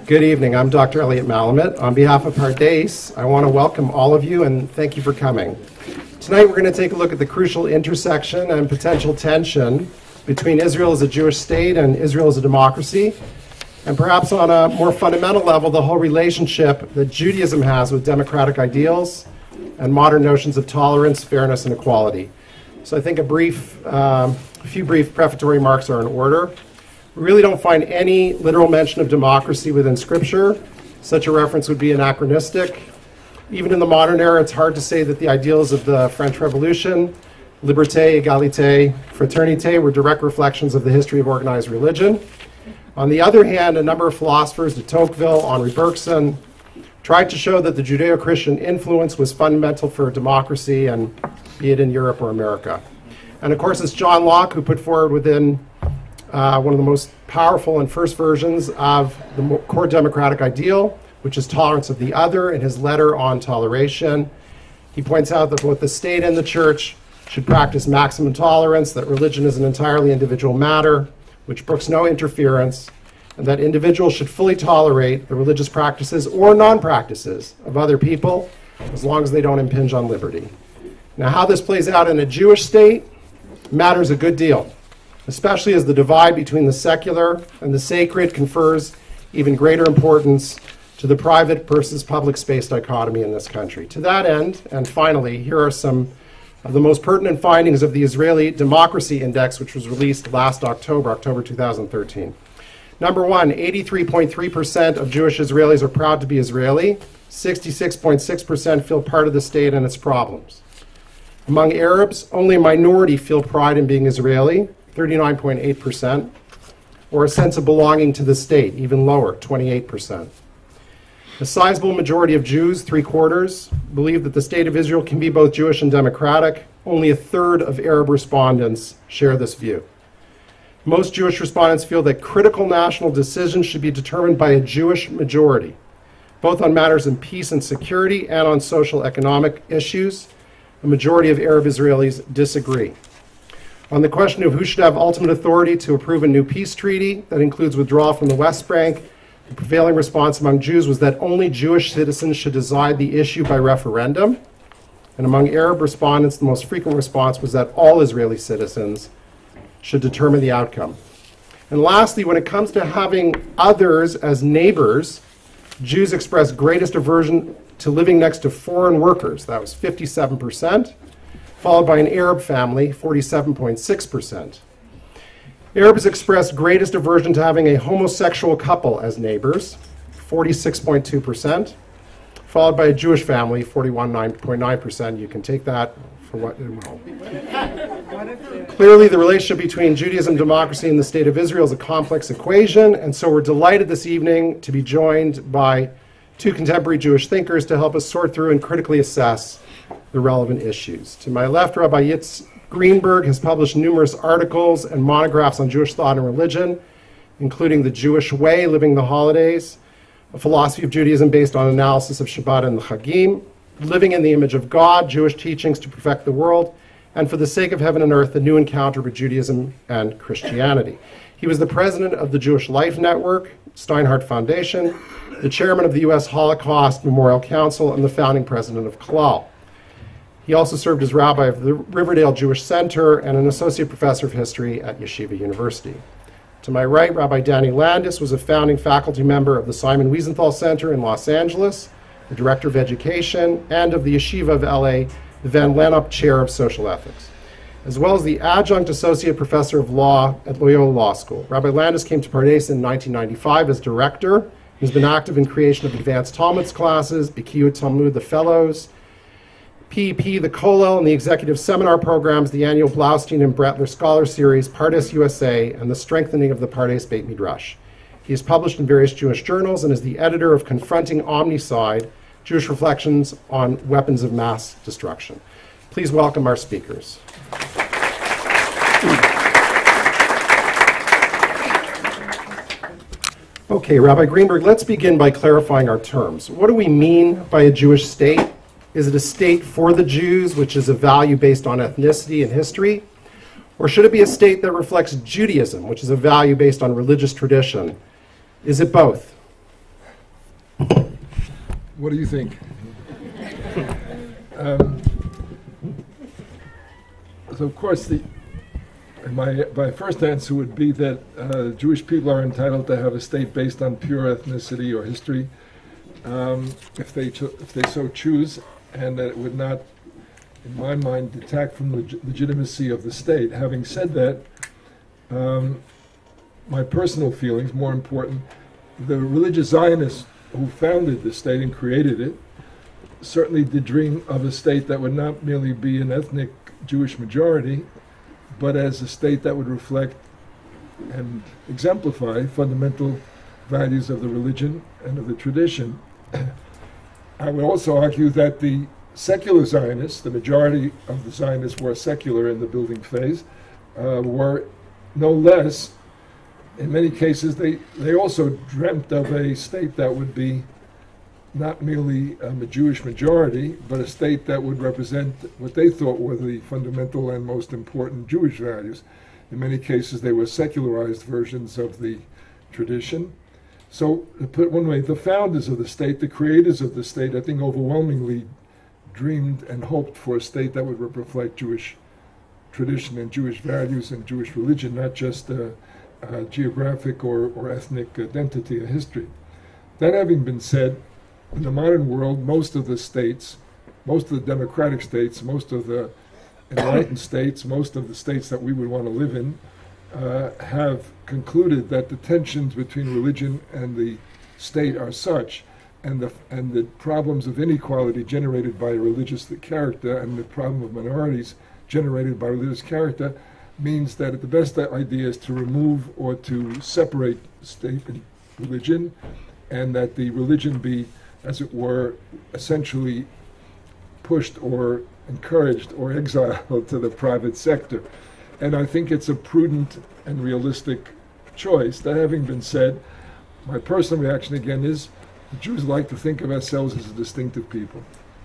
Good evening. I'm Dr. Elliot Malamet. On behalf of Pardes, I want to welcome all of you and thank you for coming. Tonight we're going to take a look at the crucial intersection and potential tension between Israel as a Jewish state and Israel as a democracy, and perhaps on a more fundamental level, the whole relationship that Judaism has with democratic ideals and modern notions of tolerance, fairness, and equality. So I think a few brief prefatory remarks are in order. We really don't find any literal mention of democracy within Scripture. Such a reference would be anachronistic. Even in the modern era, it's hard to say that the ideals of the French Revolution, liberté, égalité, fraternité, were direct reflections of the history of organized religion. On the other hand, a number of philosophers, de Tocqueville, Henri Bergson, tried to show that the Judeo-Christian influence was fundamental for democracy, and be it in Europe or America. And of course, it's John Locke who put forward within one of the most powerful and first versions of the core democratic ideal, which is tolerance of the other, in his letter on toleration. He points out that both the state and the church should practice maximum tolerance, that religion is an entirely individual matter, which brooks no interference, and that individuals should fully tolerate the religious practices or non-practices of other people, as long as they don't impinge on liberty. Now, how this plays out in a Jewish state matters a good deal, especially as the divide between the secular and the sacred confers even greater importance to the private versus public space dichotomy in this country. To that end, and finally, here are some of the most pertinent findings of the Israeli Democracy Index, which was released last October 2013. Number one, 83.3% of Jewish Israelis are proud to be Israeli. 66.6% feel part of the state and its problems. Among Arabs, only a minority feel pride in being Israeli, 39.8%, or a sense of belonging to the state, even lower, 28%. A sizable majority of Jews, 3/4, believe that the state of Israel can be both Jewish and democratic. Only a third of Arab respondents share this view. Most Jewish respondents feel that critical national decisions should be determined by a Jewish majority, both on matters of peace and security and on social economic issues. A majority of Arab Israelis disagree. On the question of who should have ultimate authority to approve a new peace treaty that includes withdrawal from the West Bank, the prevailing response among Jews was that only Jewish citizens should decide the issue by referendum. And among Arab respondents, the most frequent response was that all Israeli citizens should determine the outcome. And lastly, when it comes to having others as neighbors, Jews expressed greatest aversion to living next to foreign workers. That was 57%, followed by an Arab family, 47.6%. Arabs expressed greatest aversion to having a homosexual couple as neighbors, 46.2%, followed by a Jewish family, 41.9%. You can take that for what it will. Clearly, the relationship between Judaism, democracy, and the State of Israel is a complex equation, and so we're delighted this evening to be joined by two contemporary Jewish thinkers to help us sort through and critically assess the relevant issues. To my left, Rabbi Yitz Greenberg has published numerous articles and monographs on Jewish thought and religion, including The Jewish Way, Living the Holidays, a philosophy of Judaism based on analysis of Shabbat and the Chagim, Living in the Image of God, Jewish Teachings to Perfect the World, and For the Sake of Heaven and Earth, The New Encounter with Judaism and Christianity. He was the president of the Jewish Life Network, Steinhardt Foundation, the chairman of the U.S. Holocaust Memorial Council, and the founding president of Kalal. He also served as rabbi of the Riverdale Jewish Center and an associate professor of history at Yeshiva University. To my right, Rabbi Danny Landis was a founding faculty member of the Simon Wiesenthal Center in Los Angeles, the director of education, and of the Yeshiva of LA, the Van Lennep Chair of Social Ethics, as well as the adjunct associate professor of law at Loyola Law School. Rabbi Landis came to Pardes in 1995 as director. He's been active in creation of advanced Talmud classes, Bikiyut Talmud, the Fellows, PEP, the Kollel, and the executive seminar programs, the annual Blaustein and Brettler Scholar Series, Pardes USA, and the strengthening of the Pardes Beit Midrash. He is published in various Jewish journals and is the editor of Confronting Omnicide, Jewish Reflections on Weapons of Mass Destruction. Please welcome our speakers. Okay, Rabbi Greenberg, let's begin by clarifying our terms. What do we mean by a Jewish state? Is it a state for the Jews, which is a value based on ethnicity and history? Or should it be a state that reflects Judaism, which is a value based on religious tradition? Is it both? What do you think? So of course, my first answer would be that Jewish people are entitled to have a state based on pure ethnicity or history, if they so choose, and that it would not, in my mind, detract from the legitimacy of the state. Having said that, my personal feelings, more important, the religious Zionists who founded the state and created it certainly did dream of a state that would not merely be an ethnic Jewish majority, but as a state that would reflect and exemplify fundamental values of the religion and of the tradition. I would also argue that the secular Zionists, the majority of the Zionists were secular in the building phase, were no less, in many cases, they also dreamt of a state that would be not merely a Jewish majority, but a state that would represent what they thought were the fundamental and most important Jewish values. In many cases, they were secularized versions of the tradition. So, to put it one way, the founders of the state, the creators of the state, I think overwhelmingly dreamed and hoped for a state that would reflect Jewish tradition and Jewish values and Jewish religion, not just geographic or ethnic identity or history. That having been said, in the modern world, most of the states, most of the democratic states, most of the enlightened states, most of the states that we would want to live in, have concluded that the tensions between religion and the state are such, and the problems of inequality generated by religious character and the problem of minorities generated by religious character means that the best idea is to remove or to separate state and religion, and that the religion be, as it were, essentially pushed or encouraged or exiled to the private sector. And I think it's a prudent and realistic choice. That having been said, my personal reaction again is the Jews like to think of ourselves as a distinctive people.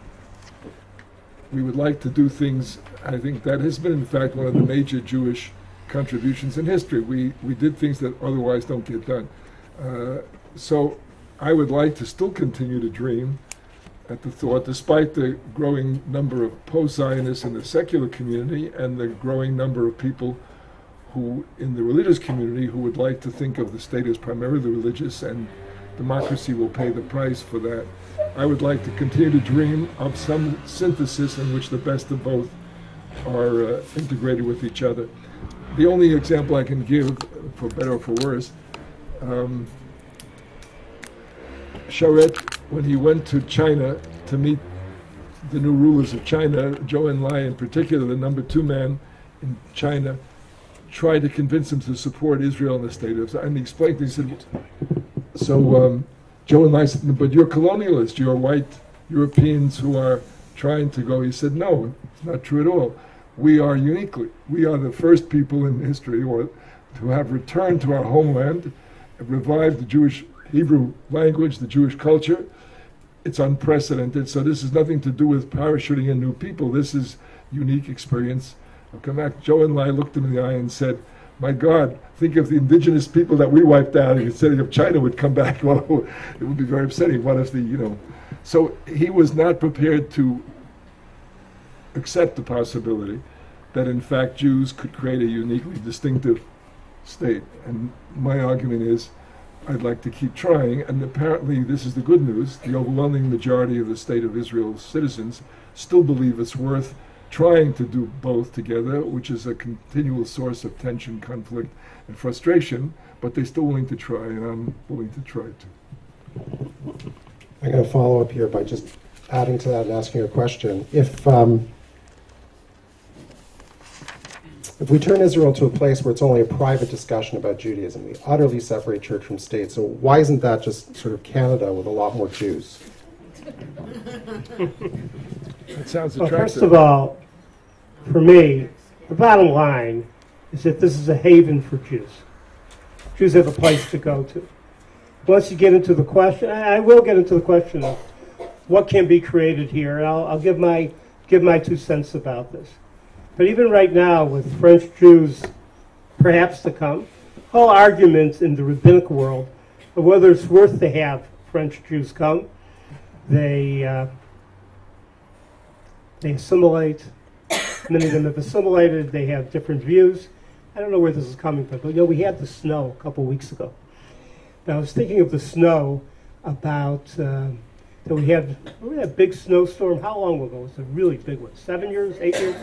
We would like to do things, I think that has been in fact one of the major Jewish contributions in history. We did things that otherwise don't get done. So I would like to still continue to dream at the thought, despite the growing number of post-Zionists in the secular community and the growing number of people who, in the religious community, who would like to think of the state as primarily religious, and democracy will pay the price for that. I would like to continue to dream of some synthesis in which the best of both are integrated with each other. The only example I can give, for better or for worse, Charette, when he went to China to meet the new rulers of China, Zhou Enlai in particular, the number 2 man in China, tried to convince him to support Israel and the state of Israel. And he explained, he said, so Zhou Enlai said, but you're colonialists, you're white Europeans who are trying to go. He said, no, it's not true at all. We are the first people in history to have returned to our homeland, revived the Jewish Hebrew language, the Jewish culture. It's unprecedented. So this has nothing to do with parachuting in new people. This is unique experience. I'll come back. Zhou Enlai looked him in the eye and said, my God, think of the indigenous people that we wiped out. He said if China would come back, well, it would be very upsetting. What if So he was not prepared to accept the possibility that in fact Jews could create a uniquely distinctive state. And my argument is, I'd like to keep trying, and apparently this is the good news. The overwhelming majority of the State of Israel's citizens still believe it's worth trying to do both together, which is a continual source of tension, conflict, and frustration, but they're still willing to try, and I'm willing to try too. I'm going to follow up here by just adding to that and asking a question. If we turn Israel to a place where it's only a private discussion about Judaism, we utterly separate church from state. So why isn't that just sort of Canada with a lot more Jews? It sounds attractive. Well, first of all, for me, the bottom line is that this is a haven for Jews. Jews have a place to go to. Once you get into the question, I will get into the question of what can be created here. And I'll give my 2 cents about this. But even right now, with French Jews perhaps to come, whole arguments in the rabbinic world of whether it's worth to have French Jews come. They assimilate. Many of them have assimilated. They have different views. I don't know where this is coming from, but we had the snow a couple weeks ago. Now, I was thinking of the snow about that we had a big snowstorm. How long ago? It was a really big one. 7 years, 8 years?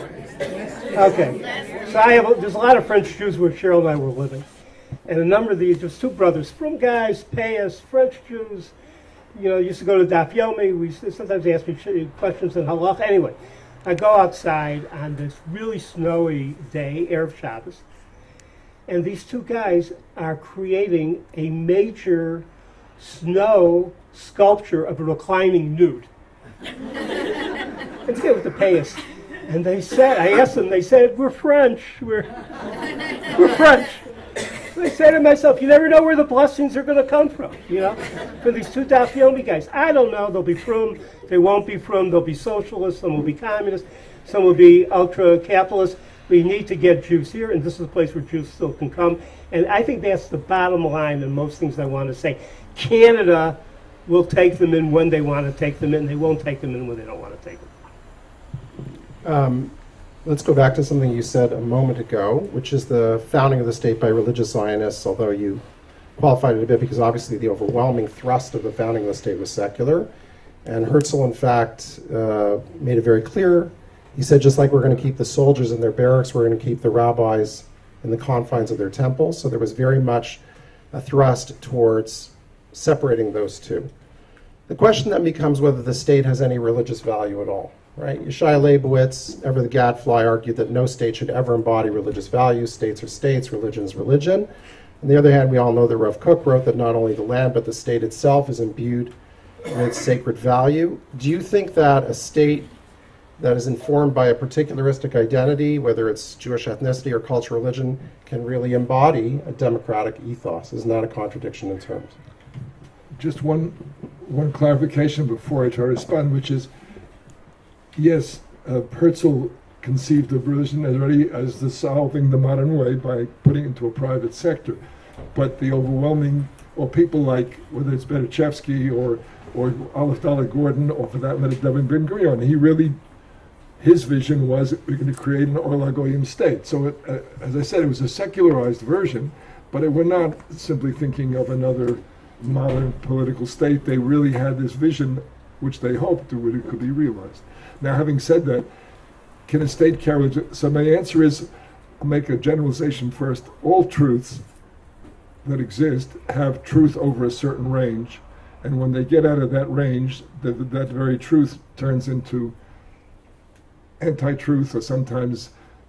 Okay. So there's a lot of French Jews where Cheryl and I were living. And a number of these, there's two brothers, from guys, Payas, French Jews, used to go to Daf Yomi. Sometimes they ask me questions in halacha. Anyway, I go outside on this really snowy day, Erev Shabbos, and these two guys are creating a major snow sculpture of a reclining nude. Let's get with the Payas. And I asked them, they said, we're French. We're French. I say to myself, you never know where the blessings are going to come from, for these two Daf Yomi guys. I don't know. They'll be frum, they won't be frum, they'll be socialists, some will be communists, some will be ultra-capitalists. We need to get Jews here, and this is a place where Jews still can come. And I think that's the bottom line in most things I want to say. Canada will take them in when they want to take them in. They won't take them in when they don't want to take them. Let's go back to something you said a moment ago, which is the founding of the state by religious Zionists, although you qualified it a bit because obviously the overwhelming thrust of the founding of the state was secular. And Herzl, in fact, made it very clear. He said, just like we're going to keep the soldiers in their barracks, we're going to keep the rabbis in the confines of their temples. So there was very much a thrust towards separating those two. The question then becomes whether the state has any religious value at all. Right? Yeshaya Leibowitz, ever the gadfly, argued that no state should ever embody religious values. States are states, religion is religion. On the other hand, we all know that Rav Kook wrote that not only the land but the state itself is imbued with sacred value. Do you think that a state that is informed by a particularistic identity, whether it's Jewish ethnicity or cultural religion, can really embody a democratic ethos? Isn't that a contradiction in terms? Just one clarification before I try to respond, which is, yes, Herzl conceived of religion already as solving the modern way by putting it into a private sector. But the overwhelming, or people like, whether it's Bereshevsky or Aleph Dalet Gordon, or for that matter, David Ben-Gurion, his vision was we're going to create an Or LaGoyim state. So, as I said, it was a secularized version, but we're not simply thinking of another modern political state. They really had this vision, which they hoped it could be realized. Now, having said that, can a state carry? So my answer is, I'll make a generalization first. All truths that exist have truth over a certain range, and when they get out of that range, that very truth turns into anti-truth or sometimes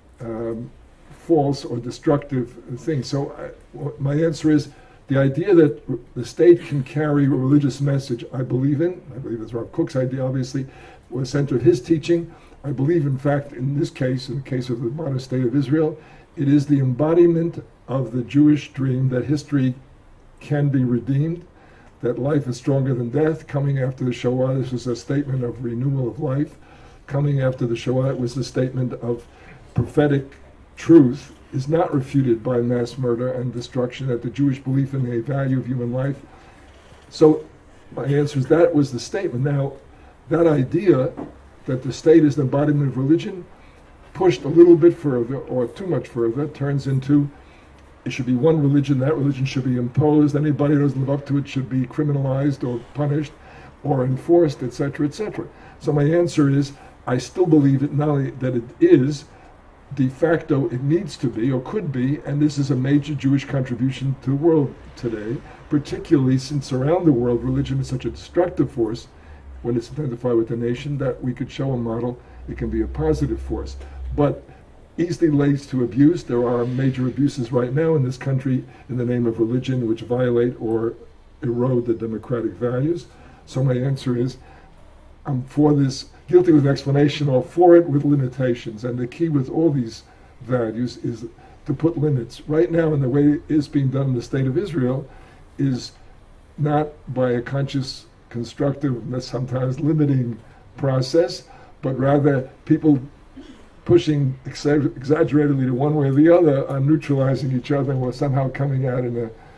false or destructive things. So my answer is, the idea that the state can carry a religious message, I believe in. I believe it's Rav Kook's idea, obviously, was centered his teaching. I believe, in fact, in this case, in the case of the modern state of Israel, it is the embodiment of the Jewish dream that history can be redeemed, that life is stronger than death. Coming after the Shoah, this was a statement of renewal of life. Coming after the Shoah, it was a statement of prophetic truth, is not refuted by mass murder and destruction, that the Jewish belief in the value of human life. So my answer is that was the statement. Now, that idea that the state is the embodiment of religion, pushed a little bit further, or too much further, turns into it should be one religion, that religion should be imposed, anybody who doesn't live up to it should be criminalized or punished or enforced, etc., etc. So my answer is, I still believe it, not only that it is, de facto it needs to be or could be, and this is a major Jewish contribution to the world today, particularly since around the world religion is such a destructive force when it's identified with the nation, that we could show a model it can be a positive force. But easily leads to abuse. There are major abuses right now in this country in the name of religion which violate or erode the democratic values. So my answer is, I'm for this, guilty with explanation, or for it with limitations. And the key with all these values is to put limits. Right now, in the way it's being done in the state of Israel, is not by a conscious, constructive, sometimes limiting process, but rather people pushing exaggeratedly to one way or the other on neutralizing each other, and we're somehow coming out in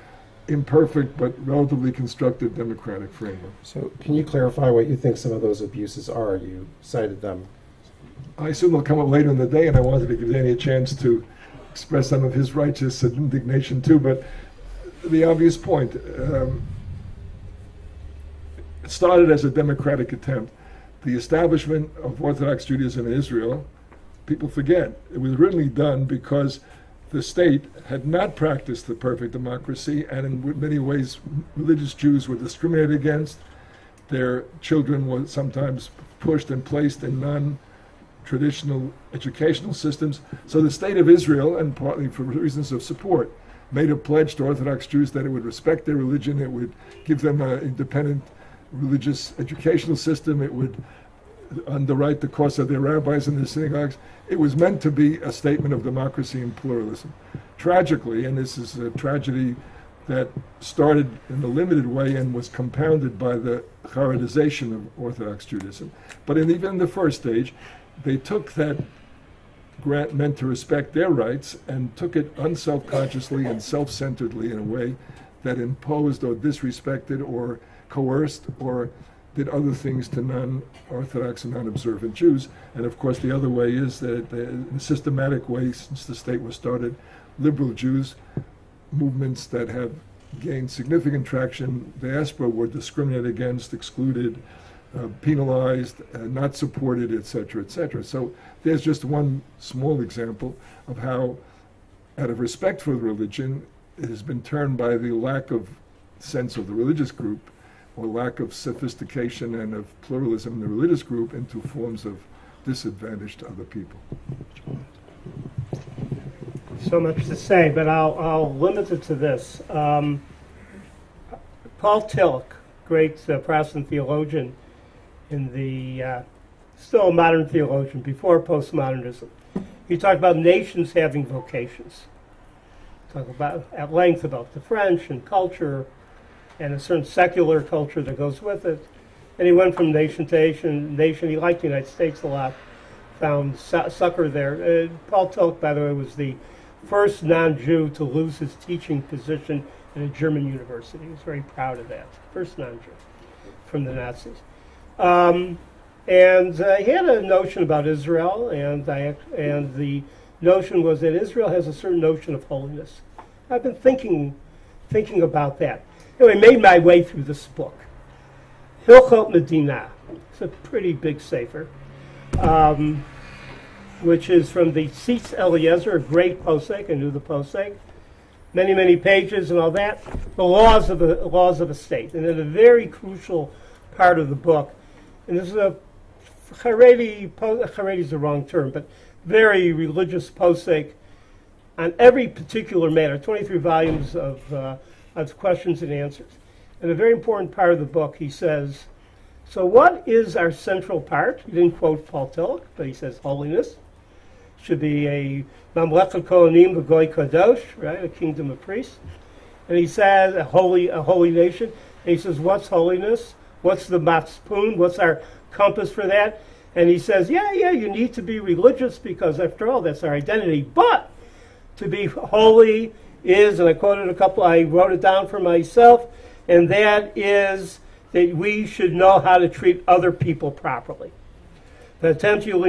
imperfect but relatively constructive democratic framework. So can you clarify what you think some of those abuses are? You cited them. I assume they'll come up later in the day, and I wanted to give Danny a chance to express some of his righteous indignation too, but the obvious point, it started as a democratic attempt. The establishment of Orthodox Judaism in Israel, people forget, it was originally done because the state had not practiced the perfect democracy, and in many ways religious Jews were discriminated against. Their children were sometimes pushed and placed in non-traditional educational systems. So the state of Israel, and partly for reasons of support, made a pledge to Orthodox Jews that it would respect their religion, it would give them an independent religious educational system, it would underwrite the costs of their rabbis and their synagogues. It was meant to be a statement of democracy and pluralism. Tragically, and this is a tragedy that started in a limited way and was compounded by the Haredization of Orthodox Judaism, but even in the first stage, they took that grant meant to respect their rights and took it unselfconsciously and self-centeredly in a way that imposed or disrespected or coerced or did other things to non-Orthodox and non-observant Jews. And of course the other way is that in a systematic way, since the state was started, liberal Jews, movements that have gained significant traction, diaspora, were discriminated against, excluded, penalized, not supported, etc., etc. So there's just one small example of how, out of respect for the religion, it has been turned by the lack of sense of the religious group or lack of sophistication and of pluralism in the religious group into forms of disadvantage to other people. So much to say, but I'll limit it to this. Paul Tillich, great Protestant theologian, in the still a modern theologian before postmodernism, he talked about nations having vocations. Talk about at length about the French and culture, and a certain secular culture that goes with it. And he went from nation to nation. He liked the United States a lot, found succor there. Paul Tillich, by the way, was the first non-Jew to lose his teaching position in a German university. He was very proud of that. First non-Jew from the Nazis. And he had a notion about Israel, and the notion was that Israel has a certain notion of holiness. I've been thinking about that. Anyway, made my way through this book. Hilchot Medina. It's a pretty big sefer, which is from the Tzitz Eliezer, a great posek. I knew the posek. Many, many pages and all that. The laws of a state. And then a very crucial part of the book, and this is a Haredi is the wrong term, but very religious posek on every particular matter, 23 volumes of questions and answers. And a very important part of the book, he says, so what is our central part? He didn't quote Paul Tillich, but he says holiness. Should be a Mamlechet Kohanim V'Goy Kadosh, right, a kingdom of priests. And he says a holy nation. And he says, what's holiness? What's the matzpun? What's our compass for that? And he says, yeah, you need to be religious because after all, that's our identity. But to be holy is, and I quoted I wrote it down for myself, and that is that we should know how to treat other people properly. That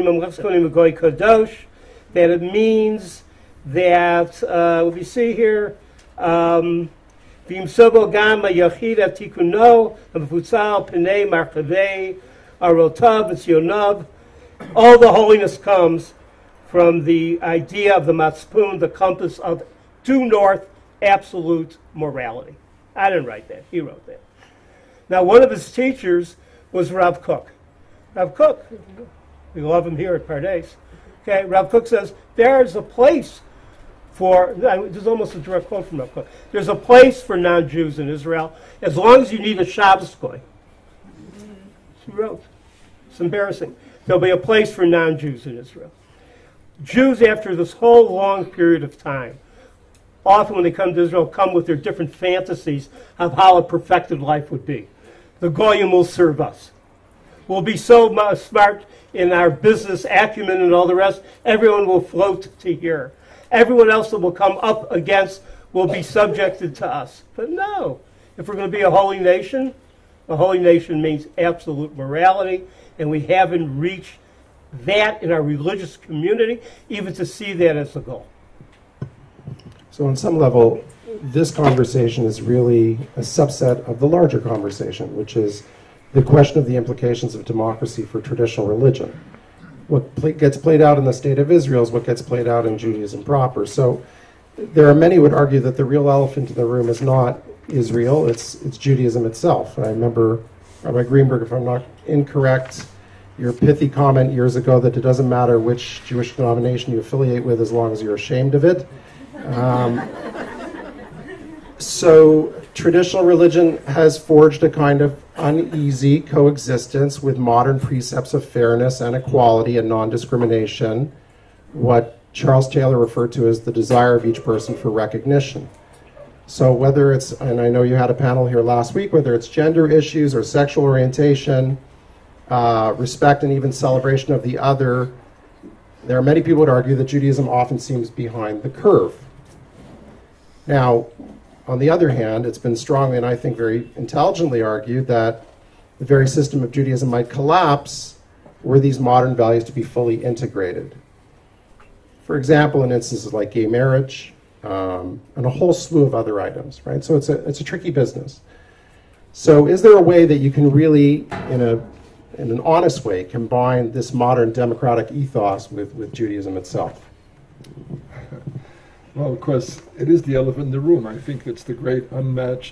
it means that, we see here, all the holiness comes from the idea of the matzpun, the compass of due north, absolute morality. I didn't write that. He wrote that. Now, one of his teachers was Rav Kook. Rav Kook, we love him here at Pardes. Okay, Rav Kook says, there's a place for, there's almost a direct quote from Rav Kook, there's a place for non-Jews in Israel as long as you need a Shabbos goy. He wrote. It's embarrassing. There'll be a place for non-Jews in Israel. Jews, after this whole long period of time, often when they come to Israel, come with their different fantasies of how a perfected life would be. The Goyim will serve us. We'll be so smart in our business acumen and all the rest, everyone will float to here. Everyone else that will come up against will be subjected to us. But no, if we're going to be a holy nation means absolute morality, and we haven't reached that in our religious community, even to see that as a goal. So on some level, this conversation is really a subset of the larger conversation, which is the question of the implications of democracy for traditional religion. What gets played out in the State of Israel is what gets played out in Judaism proper. So there are many who would argue that the real elephant in the room is not Israel, it's Judaism itself. I remember, Rabbi Greenberg, if I'm not incorrect, your pithy comment years ago that it doesn't matter which Jewish denomination you affiliate with as long as you're ashamed of it. So traditional religion has forged a kind of uneasy coexistence with modern precepts of fairness and equality and non-discrimination, what Charles Taylor referred to as the desire of each person for recognition. So whether it's, and I know you had a panel here last week, whether it's gender issues or sexual orientation, respect and even celebration of the other, there are many people who would argue that Judaism often seems behind the curve. Now, on the other hand, it's been strongly and I think very intelligently argued that the very system of Judaism might collapse were these modern values to be fully integrated. For example, in instances like gay marriage, and a whole slew of other items, right? So it's a tricky business. So is there a way that you can really, in an honest way, combine this modern democratic ethos with Judaism itself? Well, of course, it is the elephant in the room. I think it's the great unmet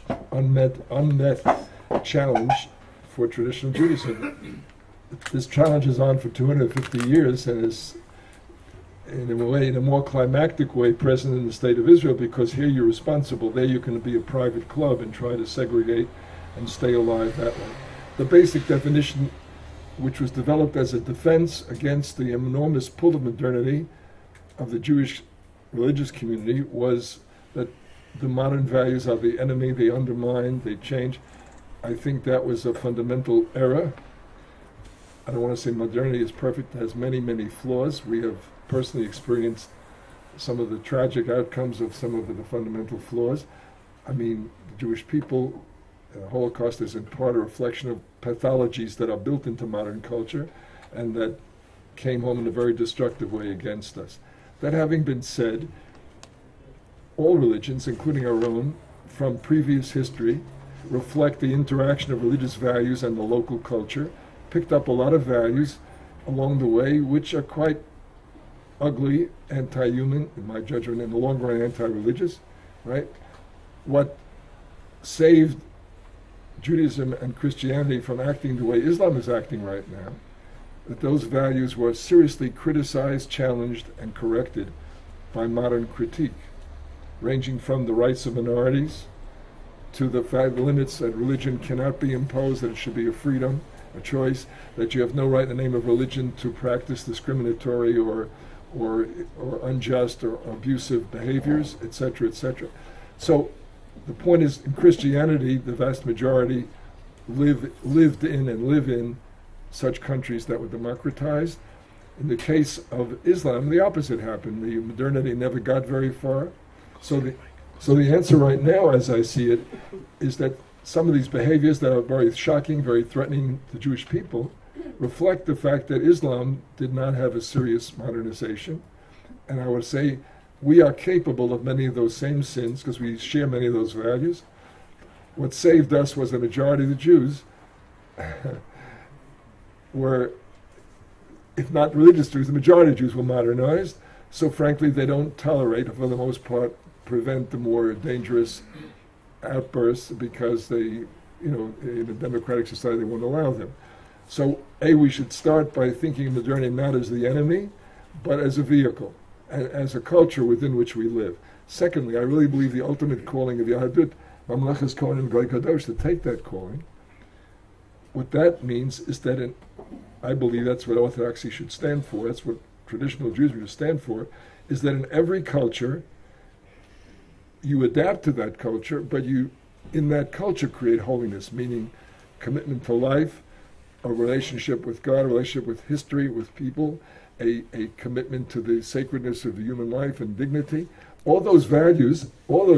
challenge for traditional Judaism. This challenge is on for 250 years and is, in a way, in a more climactic way, present in the State of Israel, because here you're responsible. There you can be a private club and try to segregate and stay alive that way. The basic definition, which was developed as a defense against the enormous pull of modernity of the Jewish religious community, was that the modern values are the enemy, they undermine, they change. I think that was a fundamental error. I don't want to say modernity is perfect, it has many, many flaws. We have personally experienced some of the tragic outcomes of some of the fundamental flaws. I mean, the Jewish people, the Holocaust is in part a reflection of pathologies that are built into modern culture and that came home in a very destructive way against us. That having been said, all religions, including our own, from previous history, reflect the interaction of religious values and the local culture, picked up a lot of values along the way, which are quite ugly, anti-human, in my judgment, in the long run, anti-religious, right? What saved Judaism and Christianity from acting the way Islam is acting right now, that those values were seriously criticized, challenged, and corrected by modern critique, ranging from the rights of minorities to the limits that religion cannot be imposed, that it should be a freedom, a choice, that you have no right in the name of religion to practice discriminatory or unjust or abusive behaviors, etc., etc. So the point is, in Christianity, the vast majority lived in and live in such countries that were democratized. In the case of Islam, the opposite happened. The modernity never got very far. So the answer right now, as I see it, is that some of these behaviors that are very shocking, very threatening to Jewish people, reflect the fact that Islam did not have a serious modernization. And I would say we are capable of many of those same sins because we share many of those values. What saved us was the majority of the Jews were, if not religious Jews, the majority of Jews were modernized. So frankly, they don't tolerate, or for the most part, prevent the more dangerous outbursts because they, in a democratic society, they won't allow them. So, we should start by thinking of modernity not as the enemy, but as a vehicle, as a culture within which we live. Secondly, I really believe the ultimate calling of Yahadut, Mamlechas Kohanim Goy Kadosh, to take that calling. What that means is that, I believe that's what Orthodoxy should stand for, that's what traditional Jews should stand for, is that in every culture, you adapt to that culture, but you, in that culture, create holiness, meaning commitment to life, a relationship with God, a relationship with history, with people, a commitment to the sacredness of the human life and dignity, all those values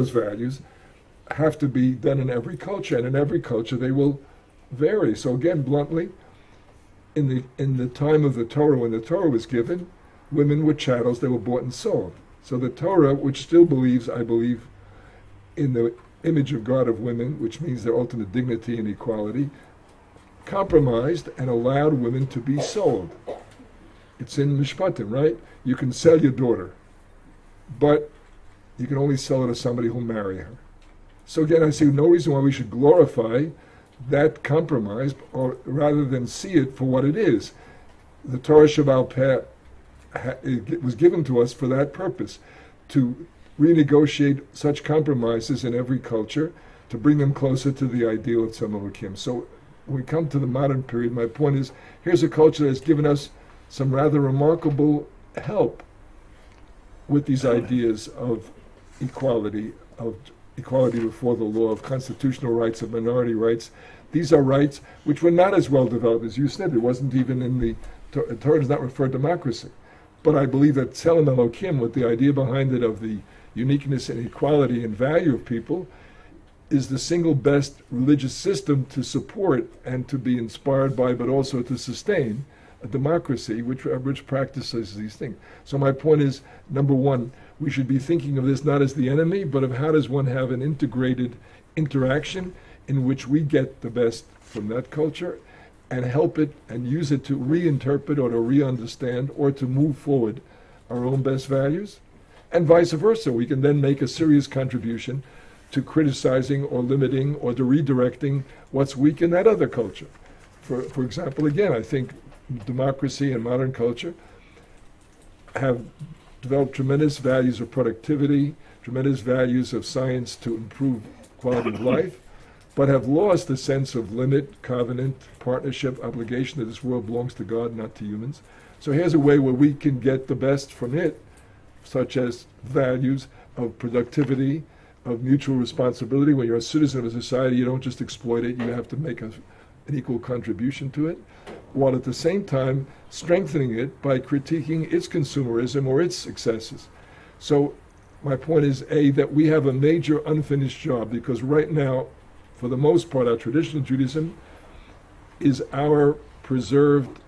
have to be done in every culture, and in every culture they will vary. So again, bluntly, in the time of the Torah, when the Torah was given, women were chattels, they were bought and sold. So the Torah, which still believes, I believe, in the image of God of women, which means their ultimate dignity and equality, compromised and allowed women to be sold. It's in Mishpatim, right? You can sell your daughter, but you can only sell her to somebody who'll marry her. So again, I see no reason why we should glorify that compromise, or rather than see it for what it is. The Torah Shebaal Peh it was given to us for that purpose, to renegotiate such compromises in every culture, to bring them closer to the ideal of Tzem Elokim. So when we come to the modern period, my point is, here's a culture that has given us some rather remarkable help with these ideas of equality before the law, of constitutional rights, of minority rights. These are rights which were not as well developed as you said. It wasn't even in the Torah does not refer to democracy. But I believe that Tzelem Elokim, with the idea behind it of the uniqueness and equality and value of people, is the single best religious system to support and to be inspired by, but also to sustain a democracy which practices these things. So my point is, number one, we should be thinking of this not as the enemy, but of how does one have an integrated interaction in which we get the best from that culture and help it and use it to reinterpret or to re-understand or to move forward our own best values, and vice versa. We can then make a serious contribution to criticizing or limiting or to redirecting what's weak in that other culture. For example, again, I think democracy and modern culture have developed tremendous values of productivity, tremendous values of science to improve quality of life, but have lost the sense of limit, covenant, partnership, obligation that this world belongs to God, not to humans. So here's a way where we can get the best from it, such as values of productivity, of mutual responsibility. When you're a citizen of a society, you don't just exploit it, you have to make an equal contribution to it, while at the same time strengthening it by critiquing its consumerism or its successes. So my point is, A, that we have a major unfinished job, because right now, for the most part, our traditional Judaism is our preserved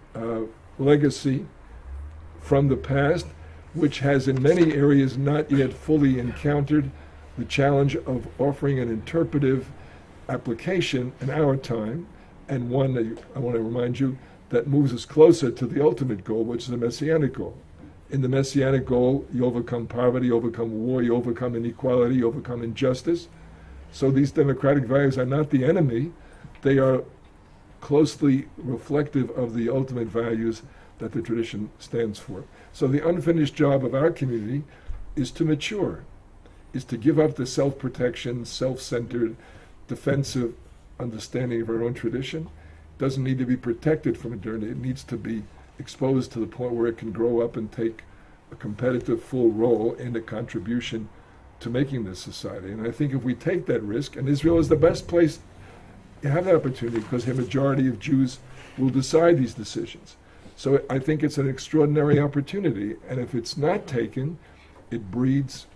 legacy from the past, which has in many areas not yet fully encountered the challenge of offering an interpretive application in our time, and one that I want to remind you that moves us closer to the ultimate goal, which is the Messianic goal. In the Messianic goal, you overcome poverty, you overcome war, you overcome inequality, you overcome injustice. So these democratic values are not the enemy, they are closely reflective of the ultimate values that the tradition stands for. So the unfinished job of our community is to mature, is to give up the self-protection, self-centered, defensive understanding of our own tradition. It doesn't need to be protected from modernity, it needs to be exposed to the point where it can grow up and take a competitive full role in the contribution to making this society. And I think if we take that risk, and Israel is the best place to have that opportunity, because a majority of Jews will decide these decisions. So I think it's an extraordinary opportunity, and if it's not taken, it breeds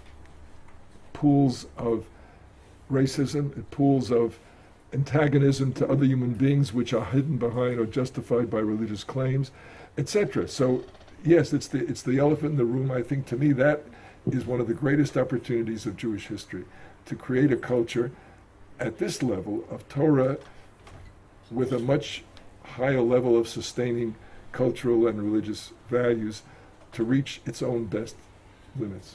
pools of racism, pools of antagonism to other human beings which are hidden behind or justified by religious claims, etc. So yes, it's the elephant in the room. I think to me that is one of the greatest opportunities of Jewish history, to create a culture at this level of Torah with a much higher level of sustaining cultural and religious values to reach its own best limits.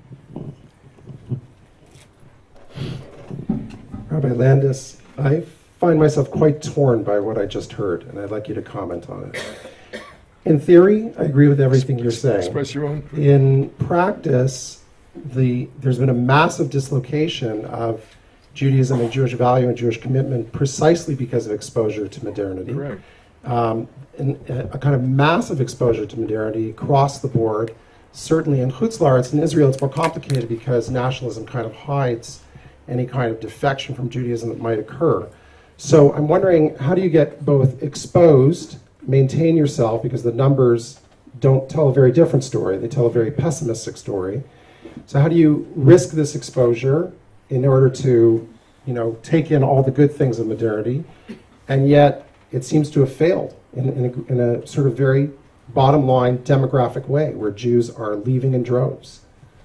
Rabbi Landis, I find myself quite torn by what I just heard, and I'd like you to comment on it. In theory, I agree with everything you're saying. Express your own. In practice, there's been a massive dislocation of Judaism and Jewish value and Jewish commitment precisely because of exposure to modernity. Correct. And a kind of massive exposure to modernity across the board. Certainly in Chutz La'aretz, in Israel, it's more complicated because nationalism kind of hides any kind of defection from Judaism that might occur. So I'm wondering, how do you get both exposed, maintain yourself, because the numbers don't tell a very different story, they tell a very pessimistic story, So how do you risk this exposure in order to, take in all the good things of modernity, and yet it seems to have failed in a sort of very bottom line demographic way, where Jews are leaving in droves?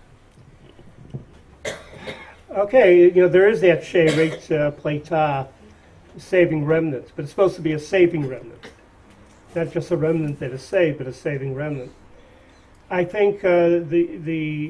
Okay, there is that She'erit Plata, saving remnant, but it's supposed to be a saving remnant. Not just a remnant that is saved, but a saving remnant. I think I think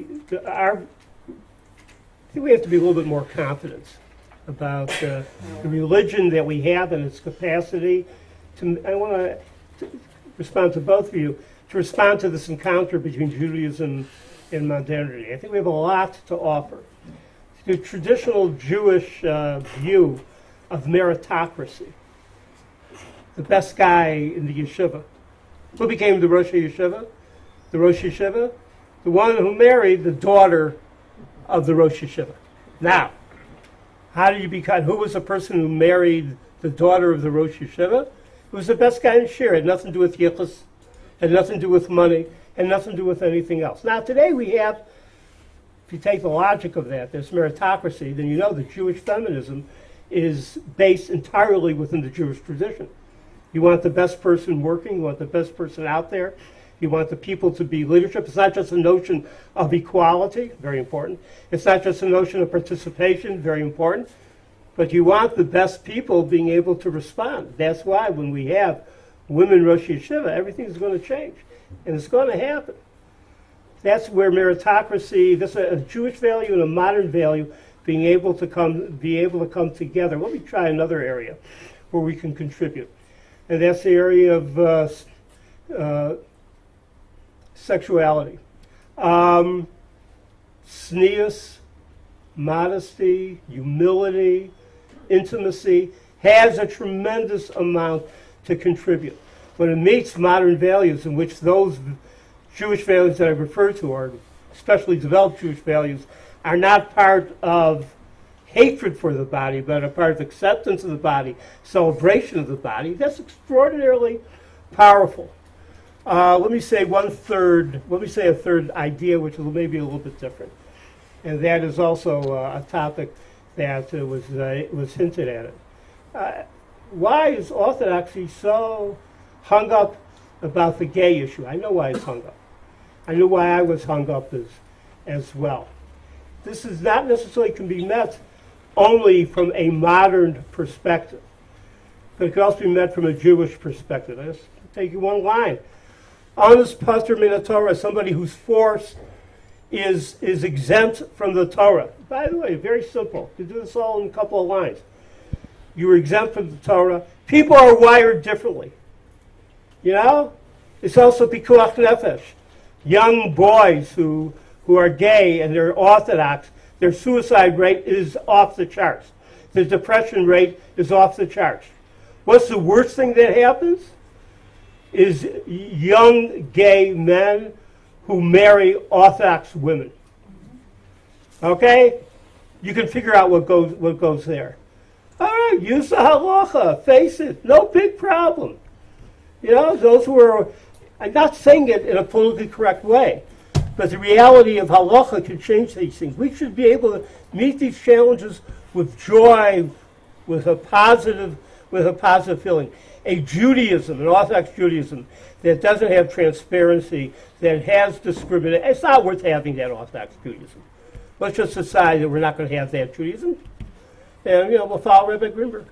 we have to be a little bit more confident about the religion that we have and its capacity I want to respond to both of you, to respond to this encounter between Judaism and modernity. I think we have a lot to offer. The traditional Jewish view of meritocracy. The best guy in the yeshiva. Who became the Rosh Yeshiva? The Rosh Yeshiva? The one who married the daughter of the Rosh Yeshiva. Now, how did you become? Who was the person who married the daughter of the Rosh Yeshiva? It was the best guy in Shir. It had nothing to do with yichus, had nothing to do with money, had nothing to do with anything else. Now, today we have, if you take the logic of that, there's meritocracy, then you know that Jewish feminism is based entirely within the Jewish tradition. You want the best person working, you want the best person out there, you want the people to be leadership. It's not just a notion of equality, very important. It's not just a notion of participation, very important. But you want the best people being able to respond. That's why when we have women Rosh Yeshiva, everything's going to change. And it's going to happen. That's where meritocracy, this is a Jewish value and a modern value, being able to come together. Let me try another area where we can contribute. And that's the area of sexuality. Tznius, modesty, humility, intimacy has a tremendous amount to contribute. When it meets modern values, in which those Jewish values that I refer to are especially developed Jewish values, are not part of hatred for the body, but a part of acceptance of the body, celebration of the body, that's extraordinarily powerful. Let me say a third idea, which is maybe a little bit different. And that is also a topic that was hinted at it. Why is Orthodoxy so hung up about the gay issue? I know why it's hung up. I know why I was hung up as well. This is not necessarily can be met only from a modern perspective, but it can also be met from a Jewish perspective. I'll just take you one line. Honest patur min Torah, somebody whose force is exempt from the Torah. By the way, very simple. You do this all in a couple of lines. You are exempt from the Torah. People are wired differently. It's also pikuach nefesh. Young boys who are gay and they're Orthodox, their suicide rate is off the charts. The depression rate is off the charts. What's the worst thing that happens? Is young gay men who marry Orthodox women. Okay? You can figure out what goes there. All right, use the halacha, face it, no big problem. Those who are, I'm not saying it in a politically correct way, but the reality of halacha can change these things. We should be able to meet these challenges with joy, with a positive feeling. A Judaism, an Orthodox Judaism, that doesn't have transparency, that has discrimination. It's not worth having that Orthodox Judaism. Let's just decide that we're not going to have that Judaism. And, we'll follow Rabbi Greenberg.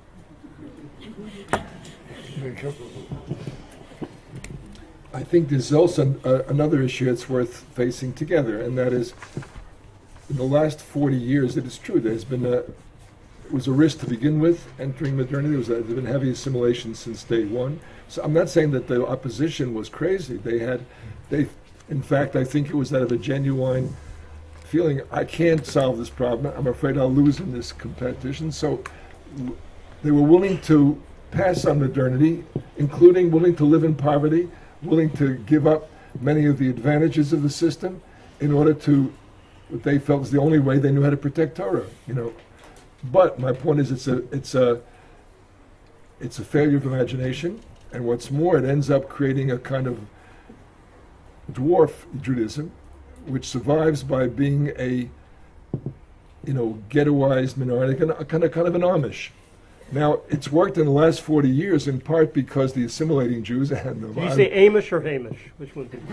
I think there's also another issue that's worth facing together, and that is, in the last 40 years, it is true, there's been it was a risk to begin with, entering modernity. There's been heavy assimilation since day one. So I'm not saying that the opposition was crazy. In fact, I think it was out of a genuine feeling, I can't solve this problem. I'm afraid I'll lose in this competition. So they were willing to pass on modernity, including willing to live in poverty, willing to give up many of the advantages of the system in order to, what they felt was the only way they knew how to protect Torah, But my point is, it's a failure of imagination, and what's more, it ends up creating a kind of dwarf Judaism, which survives by being a, ghettoized minority, kind of an Amish. Now, it's worked in the last 40 years in part because the assimilating Jews and the... Did you say Amish or Hamish? Which one did you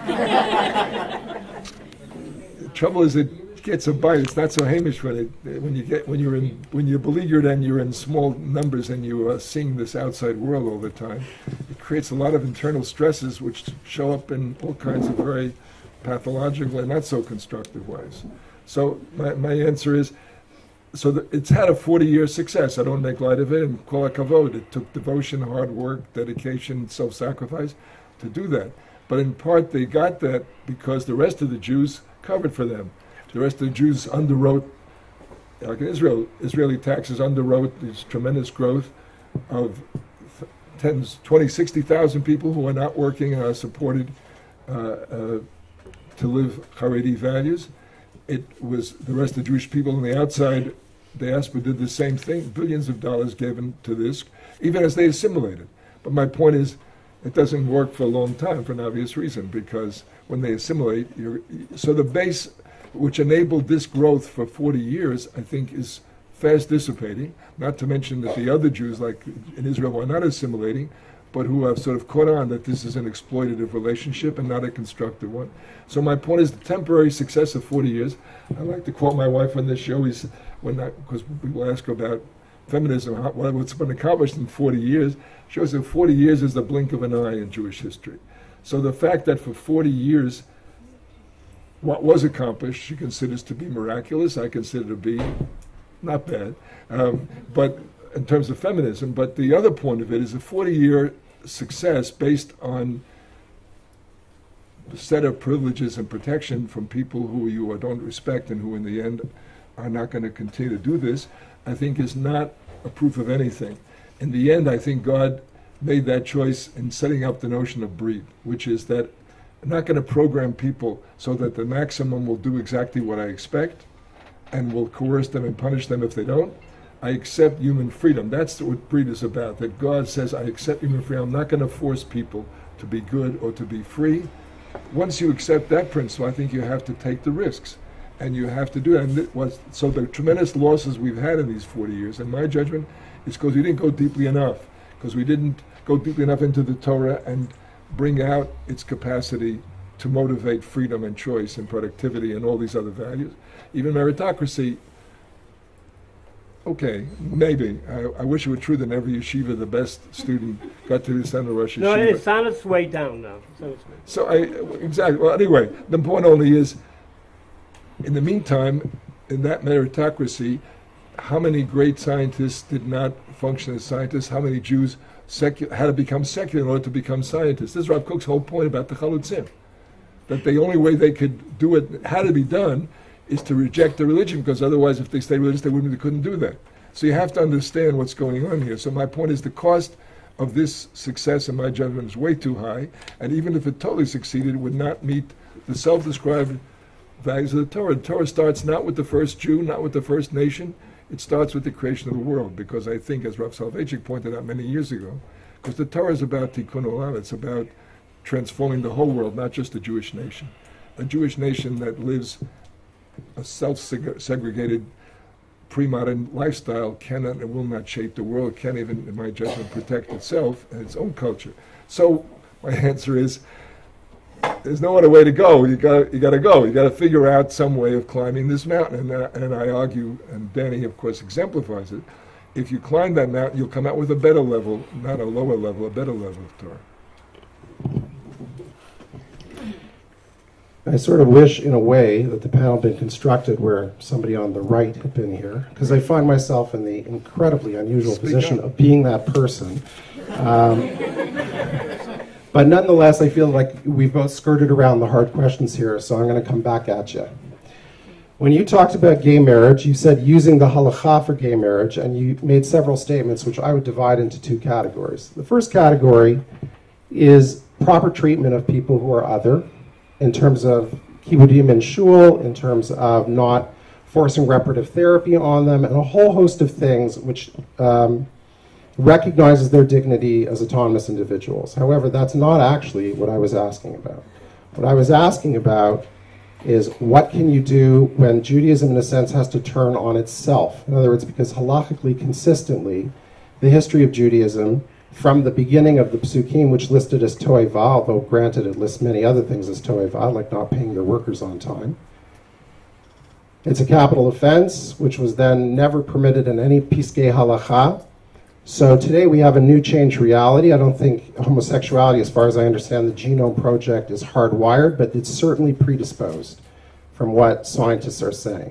The trouble is it gets a bite. It's not so Hamish when you're beleaguered and you're in small numbers and you are seeing this outside world all the time. It creates a lot of internal stresses which show up in all kinds of very pathological and not so constructive ways. So my answer is, it's had a 40-year success. I don't make light of it, and kol hakavod. It took devotion, hard work, dedication, self-sacrifice to do that. But in part, they got that because the rest of the Jews covered for them. The rest of the Jews underwrote, like in Israel, Israeli taxes underwrote this tremendous growth of 60,000 people who are not working and are supported to live Haredi values. It was the rest of the Jewish people on the outside diaspora did the same thing. Billions of dollars given to this, even as they assimilated. But my point is, it doesn't work for a long time for an obvious reason, because when they assimilate, so the base which enabled this growth for 40 years, I think, is fast dissipating, not to mention that the other Jews, like in Israel, are not assimilating, but who have sort of caught on that this is an exploitative relationship and not a constructive one. So my point is the temporary success of 40 years. I like to quote my wife on this show, because people ask her about feminism, what's been accomplished in 40 years. She shows that 40 years is the blink of an eye in Jewish history. So the fact that for 40 years what was accomplished she considers to be miraculous, I consider to be not bad, but in terms of feminism. But the other point of it is a 40-year success based on a set of privileges and protection from people who you don't respect and who in the end are not going to continue to do this, I think is not a proof of anything. In the end, I think God made that choice in setting up the notion of breed, which is that I'm not going to program people so that the maximum will do exactly what I expect and will coerce them and punish them if they don't. I accept human freedom. That's what breed is about, that God says, I accept human freedom. I'm not going to force people to be good or to be free. Once you accept that principle, I think you have to take the risks. And you have to do that. So the tremendous losses we've had in these 40 years, in my judgment, is because we didn't go deeply enough. Because we didn't go deeply enough into the Torah and bring out its capacity to motivate freedom and choice and productivity and all these other values. Even meritocracy, okay, maybe. I wish it were true that in every yeshiva the best student got to the center of Rosh Yeshiva. No, it's on its way down now. Exactly. Well, anyway, the point only is, in the meantime, in that meritocracy, how many great scientists did not function as scientists? How many Jews had to become secular in order to become scientists? This is Rav Kook's whole point about the Chalutzim, that the only way they could do it, had to be done, is to reject the religion, because otherwise, if they stayed religious, they couldn't do that. So you have to understand what's going on here. So my point is the cost of this success, in my judgment, is way too high, and even if it totally succeeded, it would not meet the self-described values of the Torah. The Torah starts not with the first Jew, not with the first nation. It starts with the creation of the world, because I think, as Rav Soloveitchik pointed out many years ago, because the Torah is about tikkun olam, it's about transforming the whole world, not just the Jewish nation. A Jewish nation that lives a self-segregated, pre-modern lifestyle cannot and will not shape the world, can't even, in my judgment, protect itself and its own culture. So my answer is, there's no other way to go. You got to go. You got to figure out some way of climbing this mountain. And I argue, and Danny, of course, exemplifies it. If you climb that mountain, you'll come out with a better level, not a lower level, a better level of Torah. I sort of wish, in a way, that the panel had been constructed where somebody on the right had been here, because I find myself in the incredibly unusual position of being that person. But nonetheless, I feel like we've both skirted around the hard questions here, so I'm going to come back at you. When you talked about gay marriage, you said using the halakha for gay marriage, and you made several statements which I would divide into two categories. The first category is proper treatment of people who are other, in terms of kibudim and shul, in terms of not forcing reparative therapy on them, and a whole host of things which recognizes their dignity as autonomous individuals. However, that's not actually what I was asking about. What I was asking about is what can you do when Judaism, in a sense, has to turn on itself? In other words, because halakhically, consistently, the history of Judaism, from the beginning of the Psukim, which listed as toeva, although granted it lists many other things as toeva, like not paying their workers on time. It's a capital offense, which was then never permitted in any piskei halacha. So today we have a new change reality. I don't think homosexuality, as far as I understand the Genome Project, is hardwired, but it's certainly predisposed from what scientists are saying.